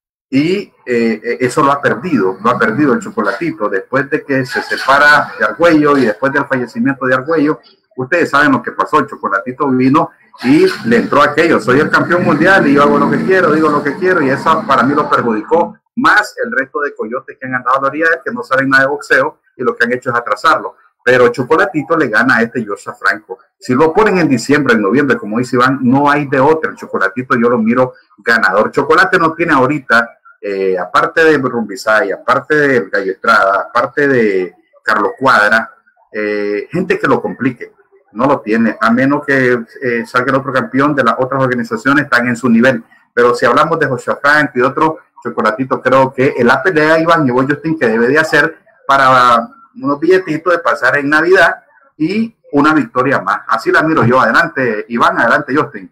[SPEAKER 1] y eh, eso lo ha perdido, lo ha perdido el Chocolatito, después de que se separa de Argüello y después del fallecimiento de Argüello. Ustedes saben lo que pasó, el Chocolatito vino y le entró aquello, soy el campeón mundial y yo hago lo que quiero, digo lo que quiero, y eso para mí lo perjudicó, más el resto de coyotes que han andado a la orilla, que no saben nada de boxeo y lo que han hecho es atrasarlo. Pero Chocolatito le gana a este Joshua Franco. Si lo ponen en diciembre, en noviembre, como dice Iván, no hay de otro. El Chocolatito yo lo miro ganador. Chocolate no tiene ahorita, eh, aparte de Rumbisay, aparte de Gallo Estrada, aparte de Carlos Cuadra, eh, gente que lo complique. No lo tiene, a menos que eh, salga el otro campeón de las otras organizaciones, están en su nivel. Pero si hablamos de Joshua Franco y otro, Chocolatito, creo que la pelea Iván y Justin que debe de hacer para unos billetitos de pasar en Navidad y una victoria más. Así la miro yo. Adelante, Iván, adelante, Justin.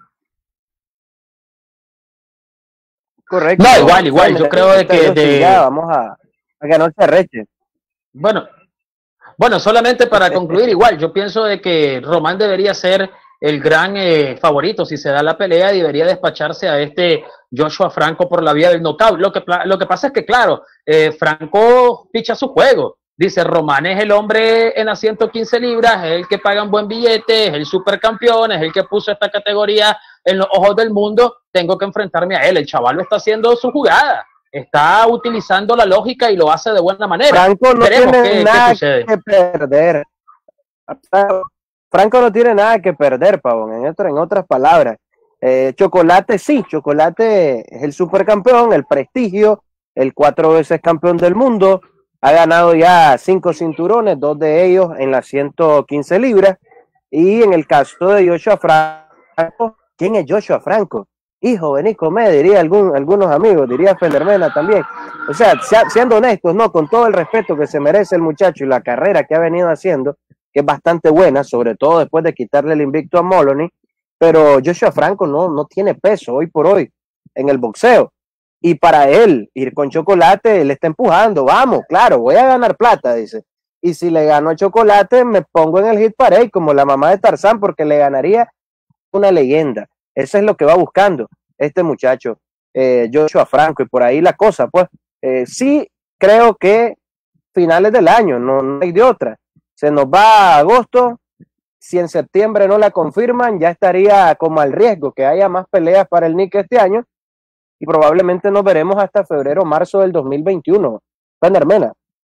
[SPEAKER 2] Correcto.
[SPEAKER 3] No, igual, igual. Yo creo de que de...
[SPEAKER 2] vamos a, a que no se arreche.
[SPEAKER 3] Bueno, bueno, solamente para concluir, igual, yo pienso de que Román debería ser el gran eh, favorito. Si se da la pelea, debería despacharse a este Joshua Franco por la vía del knockout. Lo que, lo que pasa es que, claro, eh, Franco picha su juego. Dice, Román es el hombre en las ciento quince libras, es el que paga un buen billete, es el supercampeón, es el que puso esta categoría en los ojos del mundo, tengo que enfrentarme a él. El chaval está haciendo su jugada, está utilizando la lógica y lo hace de buena manera.
[SPEAKER 2] Franco no
[SPEAKER 3] Veremos
[SPEAKER 2] tiene
[SPEAKER 3] qué,
[SPEAKER 2] nada
[SPEAKER 3] qué
[SPEAKER 2] que perder. Franco no tiene nada que perder, Pavón, en, otro, en otras palabras. Eh, Chocolate sí, Chocolate es el supercampeón, el prestigio, el cuatro veces campeón del mundo. Ha ganado ya cinco cinturones, dos de ellos en las ciento quince libras. Y en el caso de Joshua Franco, ¿quién es Joshua Franco? Hijo, vení, comé, diría algún, algunos amigos, diría Fendermena también. O sea, siendo honestos, no, con todo el respeto que se merece el muchacho y la carrera que ha venido haciendo, que es bastante buena, sobre todo después de quitarle el invicto a Moloney, pero Joshua Franco no, no tiene peso hoy por hoy en el boxeo. Y para él, ir con Chocolate, él está empujando, vamos, claro, voy a ganar plata, dice. Y si le gano a Chocolate, me pongo en el hit parade como la mamá de Tarzán, porque le ganaría una leyenda. Eso es lo que va buscando este muchacho, eh, Joshua Franco, y por ahí la cosa, pues, eh, sí creo que finales del año, no, no hay de otra. Se nos va a agosto, si en septiembre no la confirman, ya estaría como al riesgo que haya más peleas para el Nick este año, y probablemente nos veremos hasta febrero o marzo del dos mil veintiuno. Fendermena.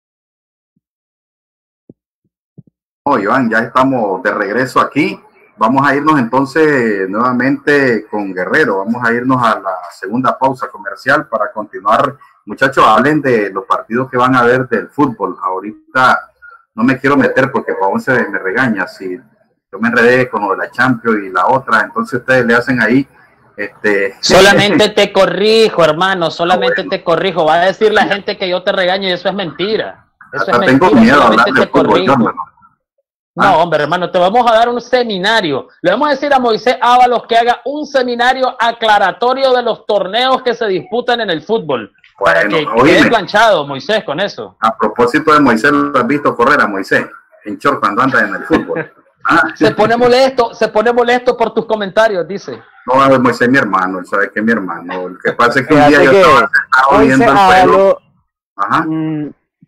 [SPEAKER 1] Oh, Iván, ya estamos de regreso aquí. Vamos a irnos entonces nuevamente con Guerrero. Vamos a irnos a la segunda pausa comercial para continuar. Muchachos, hablen de los partidos que van a ver del fútbol. Ahorita no me quiero meter porque Pavón se me regaña. Si yo me enredé con lo de la Champions y la otra, entonces ustedes le hacen ahí. Este...
[SPEAKER 3] Solamente te corrijo, hermano, solamente bueno. te corrijo. Va a decir la gente que yo te regaño y eso es mentira. Eso
[SPEAKER 1] Hasta
[SPEAKER 3] es
[SPEAKER 1] tengo
[SPEAKER 3] mentira.
[SPEAKER 1] miedo
[SPEAKER 3] Solamente
[SPEAKER 1] a
[SPEAKER 3] te
[SPEAKER 1] fútbol,
[SPEAKER 3] corrijo.
[SPEAKER 1] Yo,
[SPEAKER 3] no, ah. hombre, hermano, te vamos a dar un seminario. Le vamos a decir a Moisés Ábalos que haga un seminario aclaratorio de los torneos que se disputan en el fútbol. Bueno, para que oíme. quede planchado, Moisés, con eso.
[SPEAKER 1] A propósito de Moisés, ¿lo has visto correr a Moisés en short cuando anda en el fútbol?
[SPEAKER 3] Ah. Se pone molesto, se pone molesto por tus comentarios, dice.
[SPEAKER 1] No, Moisés es mi hermano, él sabe que es mi hermano. Lo que pasa es que un día yo estaba sentado viendo el juego. Ajá.
[SPEAKER 2] Mm,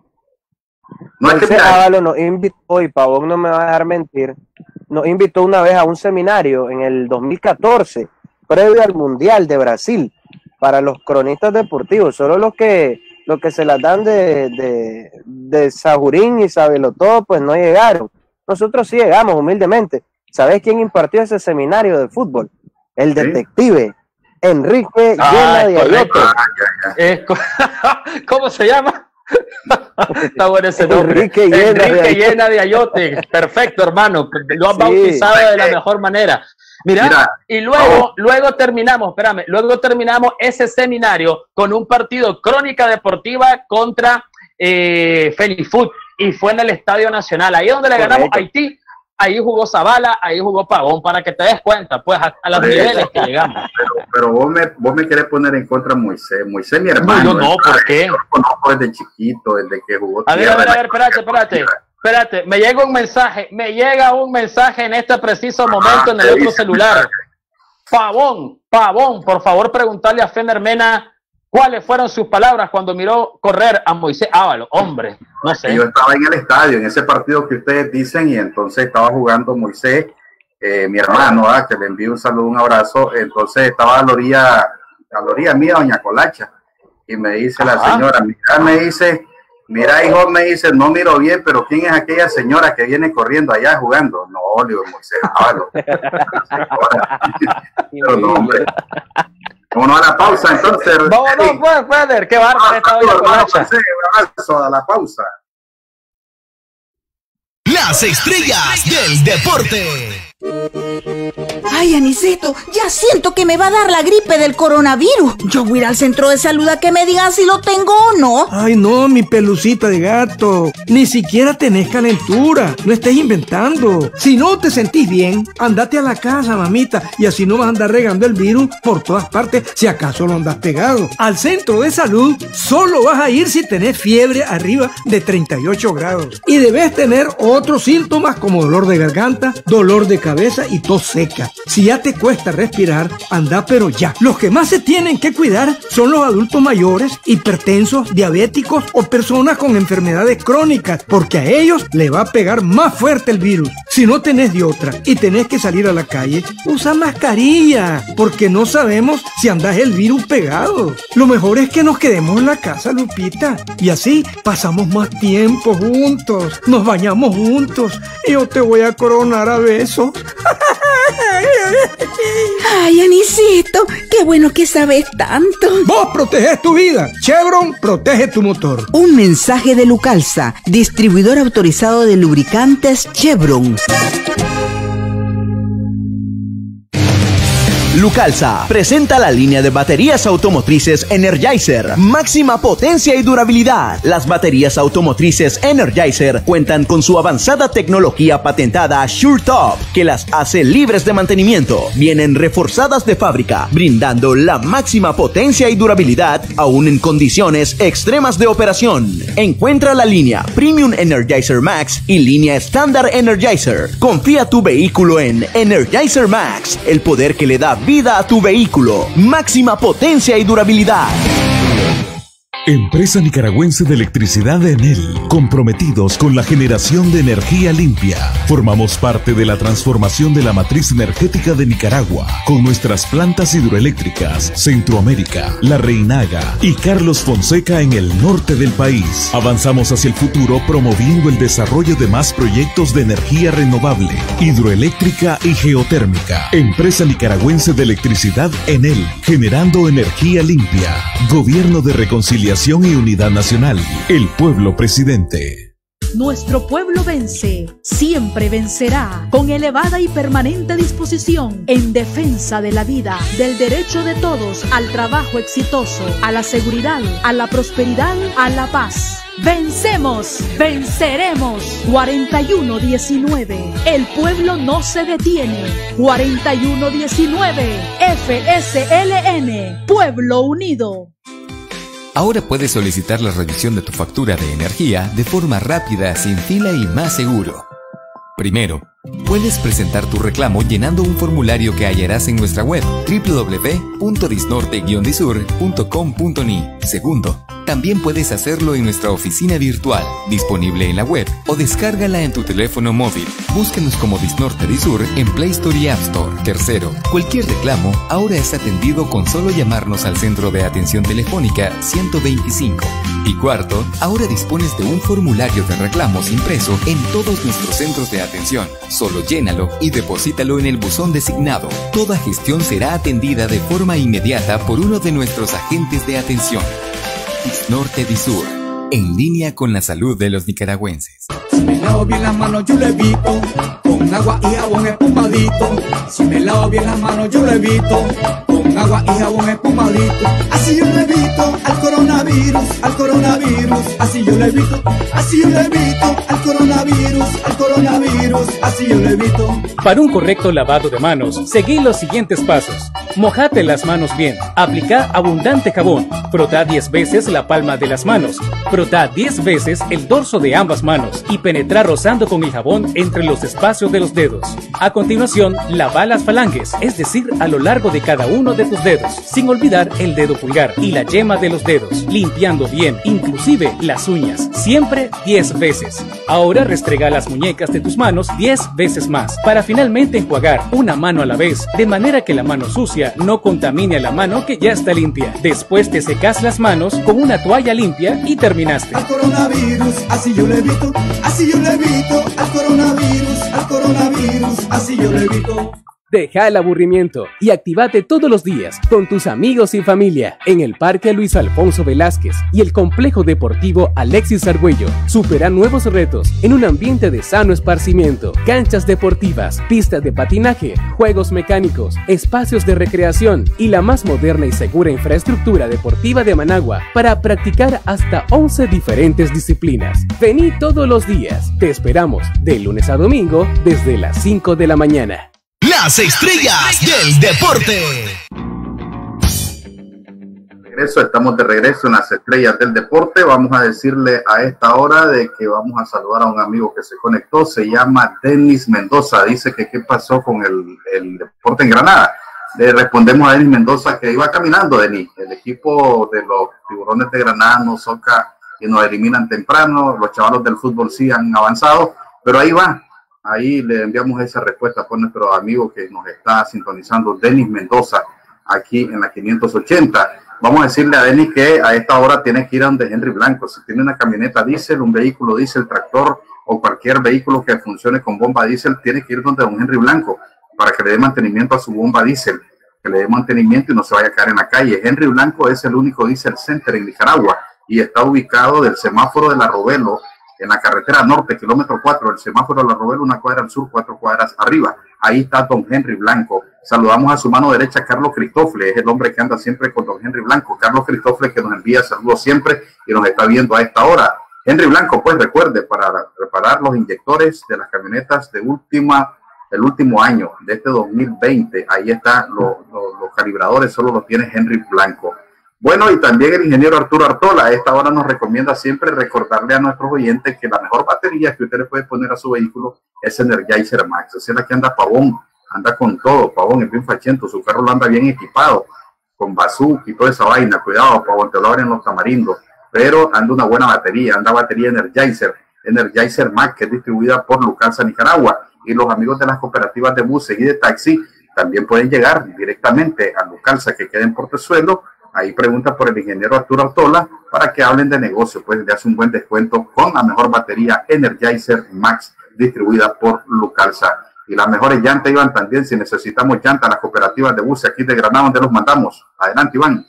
[SPEAKER 1] no es que
[SPEAKER 2] Moisés Ábalos nos invitó, y Pavón no me va a dejar mentir, nos invitó una vez a un seminario en el dos mil catorce, previo al Mundial de Brasil, para los cronistas deportivos, solo los que, los que se las dan de, de, de Sajurín y Sabelotó, pues no llegaron. Nosotros sí llegamos humildemente. ¿Sabes quién impartió ese seminario de fútbol? El ¿Sí? detective Enrique
[SPEAKER 3] ah,
[SPEAKER 2] Llena de Ayote.
[SPEAKER 3] Eh, ¿Cómo se llama? Está bueno ese nombre.
[SPEAKER 2] Enrique Llena,
[SPEAKER 3] Enrique
[SPEAKER 2] de,
[SPEAKER 3] Llena de Ayote. Perfecto, hermano. Lo han sí. bautizado de la mejor manera. Mira, Mira y luego, oh. luego terminamos, espérame, luego terminamos ese seminario con un partido Crónica Deportiva contra eh, Felifoot. Y fue en el Estadio Nacional, ahí es donde le Correcto. ganamos a Haití, ahí jugó Zavala, ahí jugó Pavón, para que te des cuenta, pues, a, a los Correcto. niveles que llegamos.
[SPEAKER 1] Pero, pero vos, me, vos me querés poner en contra de Moisés, Moisés mi hermano.
[SPEAKER 3] No, no, ¿por qué?
[SPEAKER 1] Yo lo conozco desde chiquito, desde que jugó.
[SPEAKER 3] A ver, a ver, a ver, espérate, espérate, espérate, me llega un mensaje, me llega un mensaje en este preciso momento ah, en el otro celular. Pavón, Pavón, por favor preguntarle a Fendermena ¿cuáles fueron sus palabras cuando miró correr a Moisés Ábalos? Hombre, no sé.
[SPEAKER 1] Yo estaba en el estadio, en ese partido que ustedes dicen, y entonces estaba jugando Moisés, eh, mi hermano, ¿ah? que le envío un saludo, un abrazo. Entonces estaba a la orilla, a la orilla mía, doña Colacha, y me dice Ajá. la señora, mira, me dice, Mira, hijo, me dice, no miro bien, pero ¿quién es aquella señora que viene corriendo allá jugando? No, Oliver Moisés Ábalos. Pero no, hombre. Vámonos a la pausa, entonces.
[SPEAKER 3] Vámonos,
[SPEAKER 1] hey.
[SPEAKER 3] pues, Feder, qué bárbaro esta doña Colacha.
[SPEAKER 1] Un abrazo a la pausa.
[SPEAKER 5] Las estrellas del deporte.
[SPEAKER 6] Ay, Aniceto, ya siento que me va a dar la gripe del coronavirus. Yo voy a ir al centro de salud a que me digan si lo tengo o no.
[SPEAKER 7] Ay, no, mi pelucita de gato. Ni siquiera tenés calentura. No estés inventando. Si no te sentís bien, andate a la casa, mamita. Y así no vas a andar regando el virus por todas partes si acaso lo andas pegado. Al centro de salud solo vas a ir si tenés fiebre arriba de treinta y ocho grados. Y debes tener otros síntomas como dolor de garganta, dolor de cabeza y tos seca. Si ya te cuesta respirar, anda pero ya. Los que más se tienen que cuidar son los adultos mayores, hipertensos, diabéticos o personas con enfermedades crónicas, porque a ellos le va a pegar más fuerte el virus. Si no tenés de otra y tenés que salir a la calle, usa mascarilla, porque no sabemos si andás el virus pegado. Lo mejor es que nos quedemos en la casa, Lupita, y así pasamos más tiempo juntos, nos bañamos juntos y yo te voy a coronar a besos.
[SPEAKER 6] Ay, Aniceto, qué bueno que sabes tanto.
[SPEAKER 7] Vos protegés tu vida. Chevron protege tu motor.
[SPEAKER 9] Un mensaje de Lucalsa, distribuidor autorizado de lubricantes Chevron.
[SPEAKER 5] Lucalsa presenta la línea de baterías automotrices Energizer, máxima potencia y durabilidad. Las baterías automotrices Energizer cuentan con su avanzada tecnología patentada SureTop, que las hace libres de mantenimiento. Vienen reforzadas de fábrica, brindando la máxima potencia y durabilidad, aún en condiciones extremas de operación. Encuentra la línea Premium Energizer Max y línea Standard Energizer. Confía tu vehículo en Energizer Max, el poder que le da vida a tu vehículo. Máxima potencia y durabilidad.
[SPEAKER 4] Empresa Nicaragüense de Electricidad Enel, comprometidos con la generación de energía limpia. Formamos parte de la transformación de la matriz energética de Nicaragua, con nuestras plantas hidroeléctricas Centroamérica, La Reinaga y Carlos Fonseca en el norte del país. Avanzamos hacia el futuro promoviendo el desarrollo de más proyectos de energía renovable, hidroeléctrica y geotérmica. Empresa Nicaragüense de Electricidad Enel, generando energía limpia. Gobierno de Reconciliación y Unidad Nacional. El pueblo presidente.
[SPEAKER 8] Nuestro pueblo vence, siempre vencerá, con elevada y permanente disposición en defensa de la vida, del derecho de todos al trabajo exitoso, a la seguridad, a la prosperidad, a la paz. ¡Vencemos! ¡Venceremos! cuarenta y uno diecinueve. El pueblo no se detiene. cuarenta y uno diecinueve. F S L N. Pueblo Unido.
[SPEAKER 10] Ahora puedes solicitar la revisión de tu factura de energía de forma rápida, sin fila y más seguro. Primero, puedes presentar tu reclamo llenando un formulario que hallarás en nuestra web doble u doble u doble u punto disnorte guion disur punto com punto ni. Segundo, también puedes hacerlo en nuestra oficina virtual, disponible en la web, o descárgala en tu teléfono móvil. Búscanos como Disnorte Disur en Play Store y App Store. Tercero, cualquier reclamo ahora es atendido con solo llamarnos al centro de atención telefónica ciento veinticinco. Y cuarto, ahora dispones de un formulario de reclamos impreso en todos nuestros centros de atención. Solo llénalo y deposítalo en el buzón designado. Toda gestión será atendida de forma inmediata por uno de nuestros agentes de atención. Disnorte Disur, en línea con la salud de los nicaragüenses.
[SPEAKER 11] Si me lavo bien las manos yo le evito, con agua y jabón espumadito. Si me lavo bien las manos yo le evito, con agua y jabón espumadito. Así yo le evito al coronavirus, al coronavirus. Así yo le evito, así yo le evito al coronavirus, al coronavirus. Así yo le evito.
[SPEAKER 12] Para un correcto lavado de manos, seguí los siguientes pasos. Mojate las manos bien. Aplica abundante jabón. Frotá diez veces la palma de las manos. Frotá diez veces el dorso de ambas manos y penetra rozando con el jabón entre los espacios de los dedos. A continuación, lava las falanges, es decir, a lo largo de cada uno de tus dedos, sin olvidar el dedo pulgar y la yema de los dedos, limpiando bien, inclusive las uñas, siempre diez veces. Ahora restrega las muñecas de lavaste tus manos diez veces más, para finalmente enjuagar una mano a la vez, de manera que la mano sucia no contamine a la mano que ya está limpia. Después te secas las manos con una toalla limpia y terminaste.
[SPEAKER 11] Al coronavirus, así yo le evito, así yo le evito, al coronavirus, al coronavirus, así yo le evito.
[SPEAKER 12] Deja el aburrimiento y actívate todos los días con tus amigos y familia en el Parque Luis Alfonso Velázquez y el Complejo Deportivo Alexis Argüello. Supera nuevos retos en un ambiente de sano esparcimiento, canchas deportivas, pistas de patinaje, juegos mecánicos, espacios de recreación y la más moderna y segura infraestructura deportiva de Managua para practicar hasta once diferentes disciplinas. Vení todos los días. Te esperamos de lunes a domingo desde las cinco de la mañana.
[SPEAKER 5] Las estrellas del deporte.
[SPEAKER 1] Regreso, estamos de regreso en las estrellas del deporte. Vamos a decirle a esta hora de que vamos a saludar a un amigo que se conectó. Se llama Denis Mendoza. Dice que qué pasó con el, el deporte en Granada. Le respondemos a Denis Mendoza que iba caminando, Denis. El equipo de los Tiburones de Granada nos soca y nos eliminan temprano. Los chavalos del fútbol sí han avanzado, pero ahí va. Ahí le enviamos esa respuesta por nuestro amigo que nos está sintonizando, Denis Mendoza, aquí en la quinientos ochenta. Vamos a decirle a Denis que a esta hora tiene que ir a donde Henry Blanco. Si tiene una camioneta diésel, un vehículo diésel, tractor o cualquier vehículo que funcione con bomba diésel, tiene que ir donde don Henry Blanco para que le dé mantenimiento a su bomba diésel, que le dé mantenimiento y no se vaya a caer en la calle. Henry Blanco es el único diesel center en Nicaragua y está ubicado del semáforo de la Robelo, en la carretera norte, kilómetro cuatro, el semáforo de la Robelo, una cuadra al sur, cuatro cuadras arriba. Ahí está don Henry Blanco. Saludamos a su mano derecha, Carlos Cristófle, es el hombre que anda siempre con don Henry Blanco. Carlos Cristófle, que nos envía saludos siempre y nos está viendo a esta hora. Henry Blanco, pues recuerde, para reparar los inyectores de las camionetas de última, del último año, de este dos mil veinte, ahí está, lo, lo, los calibradores solo los tiene Henry Blanco. Bueno, y también el ingeniero Arturo Artola a esta hora nos recomienda siempre recordarle a nuestros oyentes que la mejor batería que usted le puede poner a su vehículo es Energizer Max. Esa es la que anda Pavón, anda con todo. Pavón es bien fachento, su carro lo anda bien equipado, con bazooka y toda esa vaina. Cuidado, Pavón, te lo abren los tamarindos. Pero anda una buena batería, anda batería Energizer, Energizer Max, que es distribuida por Lucalsa, Nicaragua. Y los amigos de las cooperativas de buses y de taxi también pueden llegar directamente a Lucalsa, que queda en Portezuelo. Ahí pregunta por el ingeniero Arturo Artola para que hablen de negocio, pues le hace un buen descuento con la mejor batería Energizer Max distribuida por Lucalsa. Y las mejores llantas, Iván, también, si necesitamos llantas, las cooperativas de buses aquí de Granada, donde los mandamos. Adelante, Iván.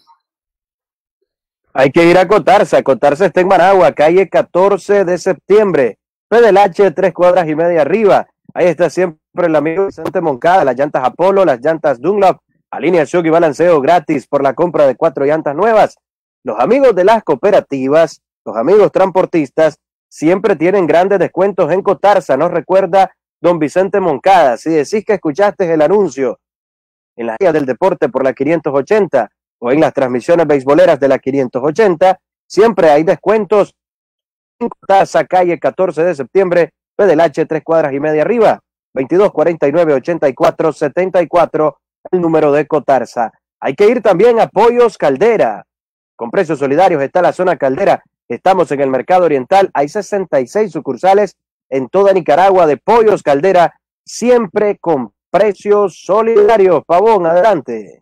[SPEAKER 2] Hay que ir a Cotarsa. Cotarsa está en Managua, calle catorce de septiembre. P del H, tres cuadras y media arriba. Ahí está siempre el amigo Vicente Moncada, las llantas Apolo, las llantas Dunlop, alineación y balanceo gratis por la compra de cuatro llantas nuevas. Los amigos de las cooperativas, los amigos transportistas, siempre tienen grandes descuentos en Cotarsa. Nos recuerda don Vicente Moncada. Si decís que escuchaste el anuncio en la guía del deporte por la quinientos ochenta o en las transmisiones beisboleras de la quinientos ochenta, siempre hay descuentos en Cotarsa, calle catorce de septiembre, P del H, tres cuadras y media arriba, veintidós cuarenta y nueve, ochenta y cuatro setenta y cuatro, el número de Cotarsa. Hay que ir también a Pollos Caldera. Con precios solidarios está la zona Caldera. Estamos en el Mercado Oriental. Hay sesenta y seis sucursales en toda Nicaragua de Pollos Caldera, siempre con precios solidarios. Pavón, adelante.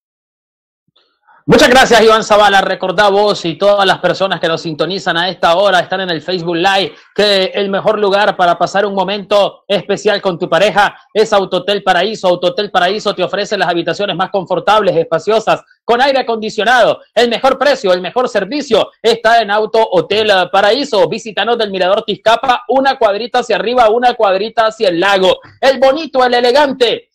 [SPEAKER 3] Muchas gracias, Iván Zavala. Recordá vos y todas las personas que nos sintonizan a esta hora, están en el Facebook Live, que el mejor lugar para pasar un momento especial con tu pareja es Autotel Paraíso. Autotel Paraíso te ofrece las habitaciones más confortables, espaciosas, con aire acondicionado. El mejor precio, el mejor servicio está en Auto Hotel Paraíso. Visítanos del Mirador Tizcapa, una cuadrita hacia arriba, una cuadrita hacia el lago. El bonito, el elegante,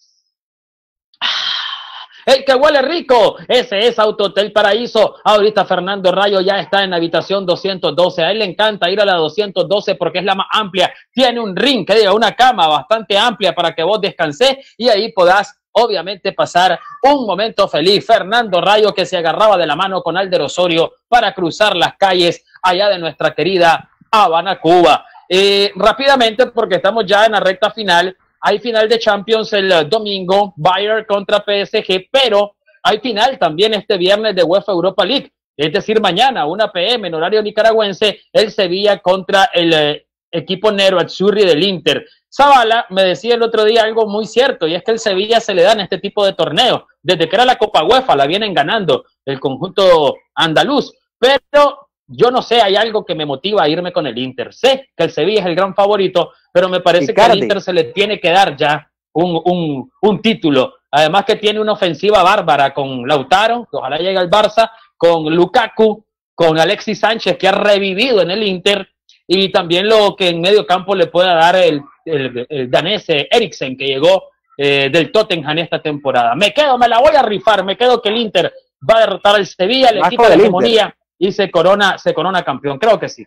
[SPEAKER 3] el que huele rico, ese es Autotel Paraíso. Ahorita Fernando Rayo ya está en la habitación doscientos doce. A él le encanta ir a la doscientos doce porque es la más amplia. Tiene un ring, que diga, una cama bastante amplia para que vos descanses y ahí podás, obviamente, pasar un momento feliz. Fernando Rayo, que se agarraba de la mano con Alder Osorio para cruzar las calles allá de nuestra querida Habana, Cuba. Eh, rápidamente, porque estamos ya en la recta final. Hay final de Champions el domingo, Bayern contra P S G, pero hay final también este viernes de UEFA Europa League, es decir, mañana, una p m en horario nicaragüense, el Sevilla contra el eh, equipo Nero Azzurri del Inter. Zavala me decía el otro día algo muy cierto, y es que el Sevilla se le da en este tipo de torneos. Desde que era la Copa UEFA la vienen ganando el conjunto andaluz, pero yo no sé, hay algo que me motiva a irme con el Inter. Sé que el Sevilla es el gran favorito, pero me parece Icardi. que al Inter se le tiene que dar ya un, un, un título. Además que tiene una ofensiva bárbara con Lautaro, que ojalá llegue al Barça, con Lukaku, con Alexis Sánchez, que ha revivido en el Inter, y también lo que en medio campo le pueda dar el, el, el danés Eriksen, que llegó eh, del Tottenham esta temporada. Me quedo, me la voy a rifar, me quedo que el Inter va a derrotar al Sevilla, le quita la hegemonía y se corona, se corona campeón. Creo que sí.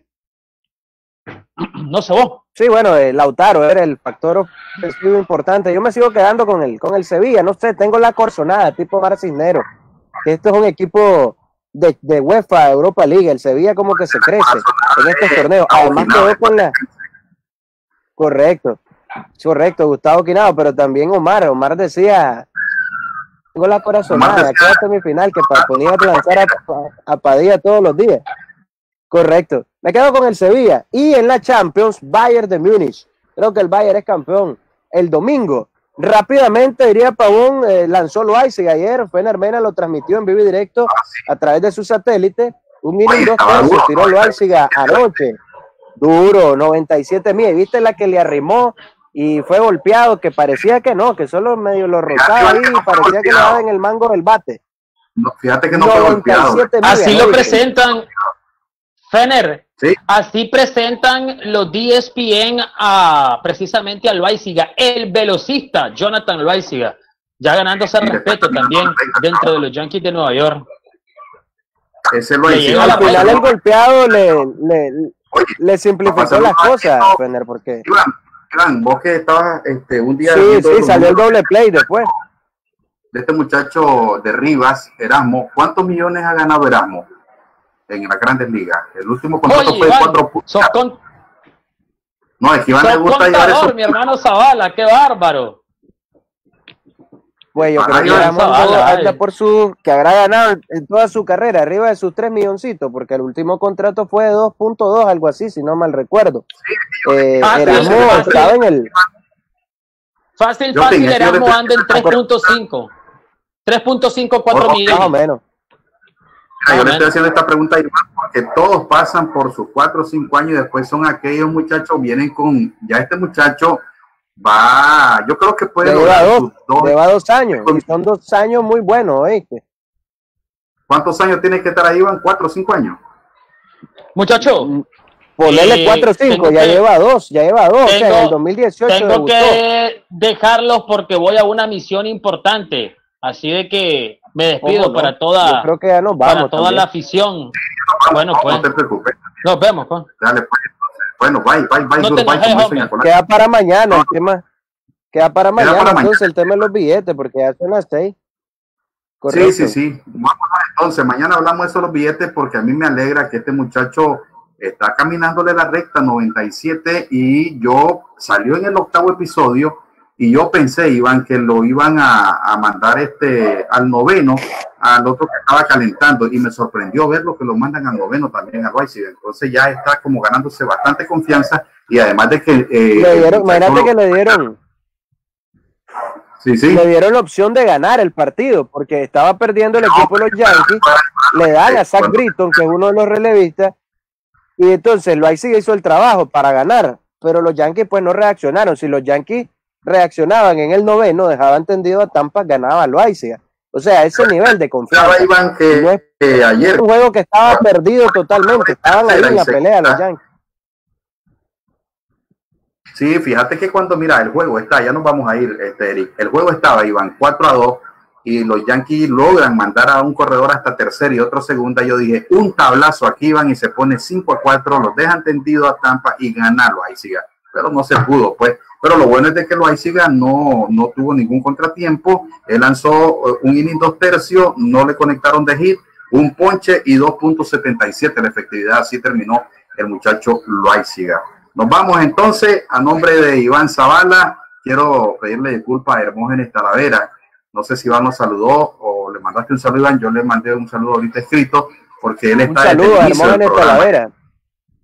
[SPEAKER 3] No sé vos.
[SPEAKER 2] Sí, bueno, eh, Lautaro era el factor ofensivo importante. Yo me sigo quedando con el, con el Sevilla, no sé, tengo la corazonada, tipo Mar Cisneros, que esto es un equipo de, de UEFA, Europa League. El Sevilla como que se crece en estos torneos. Además quedó con la... Correcto, correcto, Gustavo Quinado, pero también Omar, Omar decía, tengo la corazonada, aquí hasta mi final, que ponía a lanzar a, a Padilla todos los días. Correcto. Me quedo con el Sevilla. Y en la Champions, Bayern de Múnich. Creo que el Bayern es campeón el domingo. Rápidamente, diría Pavón, eh, lanzó Loaiziga ayer. Fener Mena lo transmitió en vivo y directo a través de su satélite. Un inning dos tercios. Tiró Loaiziga anoche. Duro, noventa y siete mil. ¿Viste la que le arrimó y fue golpeado? Que parecía que no, que solo medio lo rozaba ahí y parecía que le daba en el mango del bate.
[SPEAKER 1] No, fíjate que no fue golpeado.
[SPEAKER 3] Así lo presentan. Fener, ¿sí? Así presentan los D S P N a, precisamente al Loaiziga, el velocista Jonathan Loaiziga, ya ganándose el respeto también dentro de los Yankees de Nueva York.
[SPEAKER 1] Ese Loaiziga.
[SPEAKER 2] Al final el golpeado le, le, Oye, le simplificó las cosas, no, Fener, porque...
[SPEAKER 1] Iván, Iván, vos que estabas este, un día...
[SPEAKER 2] Sí, sí, salió el doble play después.
[SPEAKER 1] De este muchacho de Rivas, Erasmo, ¿cuántos millones ha ganado Erasmo en las grandes ligas? El último contrato Oye, fue de cuatro puntos. Con... No, es que Iván le gusta llevar eso.
[SPEAKER 3] Mi hermano Zavala, qué bárbaro.
[SPEAKER 2] Pues yo creo que anda por su, que habrá ganado en toda su carrera, arriba de sus tres milloncitos, porque el último contrato fue de dos punto dos, algo así, si no mal recuerdo. Sí, eh, ah, Erasmo estaba en el...
[SPEAKER 3] Fácil, yo fácil, Erasmo anda en tres punto cinco. tres punto cinco, cuatro millones.
[SPEAKER 2] Más o menos.
[SPEAKER 1] Mira, yo le estoy haciendo esta pregunta a Iván porque todos pasan por sus cuatro o cinco años y después son aquellos muchachos, vienen con, ya este muchacho va, yo creo que puede
[SPEAKER 2] lleva dos, dos, lleva dos años, y son dos años muy buenos, ¿oíste?
[SPEAKER 1] ¿Cuántos años tiene que estar ahí, Iván? ¿Cuatro o cinco años?
[SPEAKER 3] Muchacho,
[SPEAKER 2] ponerle cuatro o cinco, ya que, lleva dos, ya lleva dos, tengo, o sea, en el dos mil dieciocho
[SPEAKER 3] tengo debutó. Que dejarlos porque voy a una misión importante, así de que me despido no? para toda,
[SPEAKER 2] Yo creo que ya nos vamos
[SPEAKER 3] para toda también. La afición. Bueno, pues.
[SPEAKER 1] No te preocupes.
[SPEAKER 3] Nos vemos, pues.
[SPEAKER 1] Dale, pues. Bueno, bye, bye, bye.
[SPEAKER 3] No
[SPEAKER 1] duro, bye
[SPEAKER 3] enojes,
[SPEAKER 2] queda para mañana el tema. Queda para mañana, queda para entonces mañana. El tema de los billetes, porque ya son las seis.
[SPEAKER 1] Sí, sí, sí. Vamos entonces, mañana hablamos de eso de los billetes, porque a mí me alegra que este muchacho está caminándole la recta noventa y siete y yo salió en el octavo episodio. Y yo pensé, Iván, que lo iban a, a mandar este al noveno, al otro que estaba calentando, y me sorprendió verlo que lo mandan al noveno también a Loaiziga. Entonces ya está como ganándose bastante confianza, y además de que... Eh,
[SPEAKER 2] le dieron, imagínate que le dieron...
[SPEAKER 1] Sí, sí.
[SPEAKER 2] Le dieron la opción de ganar el partido, porque estaba perdiendo el equipo de los Yankees, le dan a Zach Britton, que es uno de los relevistas, y entonces Loaiziga hizo el trabajo para ganar, pero los Yankees pues no reaccionaron. Si los Yankees reaccionaban en el noveno, dejaban tendido a Tampa, ganaba Loaiziga. O sea, ese nivel de confianza.
[SPEAKER 1] Iván, que, no es que ayer
[SPEAKER 2] un juego que estaba perdido totalmente, estaban ahí en la pelea los Yankees.
[SPEAKER 1] Sí, fíjate que cuando mira el juego está, ya nos vamos a ir, este, Eric, el juego estaba, Iván, cuatro a dos, y los Yankees logran mandar a un corredor hasta tercera y otro segunda. Yo dije, un tablazo aquí, Iván, y se pone cinco a cuatro, los dejan tendido a Tampa y gana Loaiziga, pero no se pudo, pues. Pero lo bueno es de que Loaiziga no, no tuvo ningún contratiempo. Él lanzó un inning dos tercios, no le conectaron de hit, un ponche y dos punto setenta y siete la efectividad. Así terminó el muchacho Loaiziga. Nos vamos entonces. A nombre de Iván Zavala, quiero pedirle disculpas a Hermógenes Talavera. No sé si Iván nos saludó o le mandaste un saludo, Iván. Yo le mandé un saludo ahorita escrito porque él está...
[SPEAKER 2] Un saludo a Hermógenes Talavera.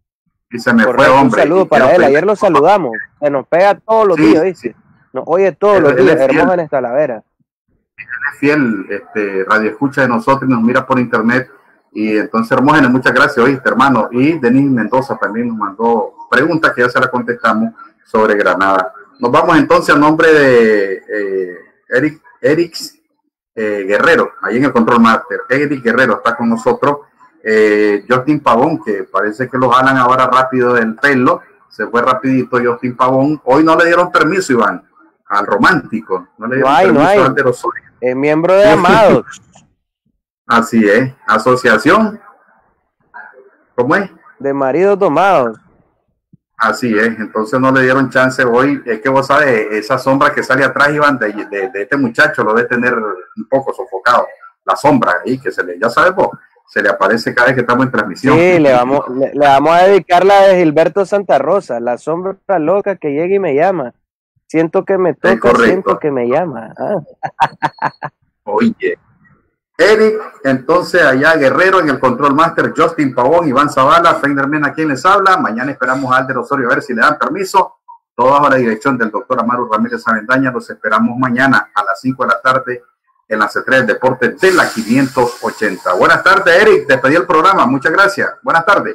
[SPEAKER 1] Y se me
[SPEAKER 2] Correcto,
[SPEAKER 1] fue, hombre.
[SPEAKER 2] Un saludo para él. Ayer lo saludamos. Se nos pega todos los
[SPEAKER 1] sí,
[SPEAKER 2] días, dice. Nos oye todos
[SPEAKER 1] él,
[SPEAKER 2] los
[SPEAKER 1] él
[SPEAKER 2] días.
[SPEAKER 1] es fiel.
[SPEAKER 2] Hermógenes Talavera.
[SPEAKER 1] Él es fiel, este, radio escucha de nosotros y nos mira por internet. Y entonces, Hermógenes, muchas gracias, oíste, hermano. Y Denis Mendoza también nos mandó preguntas que ya se las contestamos sobre Granada. Nos vamos entonces a nombre de eh, Eric, Eric eh, Guerrero, ahí en el Control Master. Eric Guerrero está con nosotros. Eh, Justin Pavón, que parece que lo jalan ahora rápido del pelo, se fue rapidito Justin Pavón. Hoy no le dieron permiso, Iván, al romántico, no le dieron
[SPEAKER 2] No hay,
[SPEAKER 1] permiso
[SPEAKER 2] no hay.
[SPEAKER 1] al de Osorio.
[SPEAKER 2] Es miembro de Amados.
[SPEAKER 1] Así es, asociación, ¿cómo es?
[SPEAKER 2] De marido tomado.
[SPEAKER 1] Así es, entonces no le dieron chance hoy. Es que vos sabes, esa sombra que sale atrás, Iván, de, de, de este muchacho lo debe tener un poco sofocado, la sombra ahí que se le, ya sabes vos, se le aparece cada vez que estamos en transmisión.
[SPEAKER 2] Sí, le vamos, le, le vamos a dedicar la de Gilberto Santa Rosa, la sombra loca que llega y me llama. Siento que me toca, siento que me llama. Ah.
[SPEAKER 1] Oye, Eric, entonces allá Guerrero en el Control Master, Justin Pavón, Iván Zavala, Fenderman a quien les habla. Mañana esperamos a Alder Osorio a ver si le dan permiso. Todo bajo la dirección del doctor Amaru Ramírez Avendaña. Los esperamos mañana a las cinco de la tarde en la C tres Deportes de la quinientos ochenta. Buenas tardes, Eric. Despedí el programa. Muchas gracias. Buenas tardes.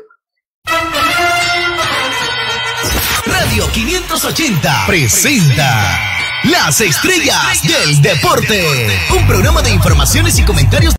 [SPEAKER 5] Radio quinientos ochenta presenta Las Estrellas del Deporte, un programa de informaciones y comentarios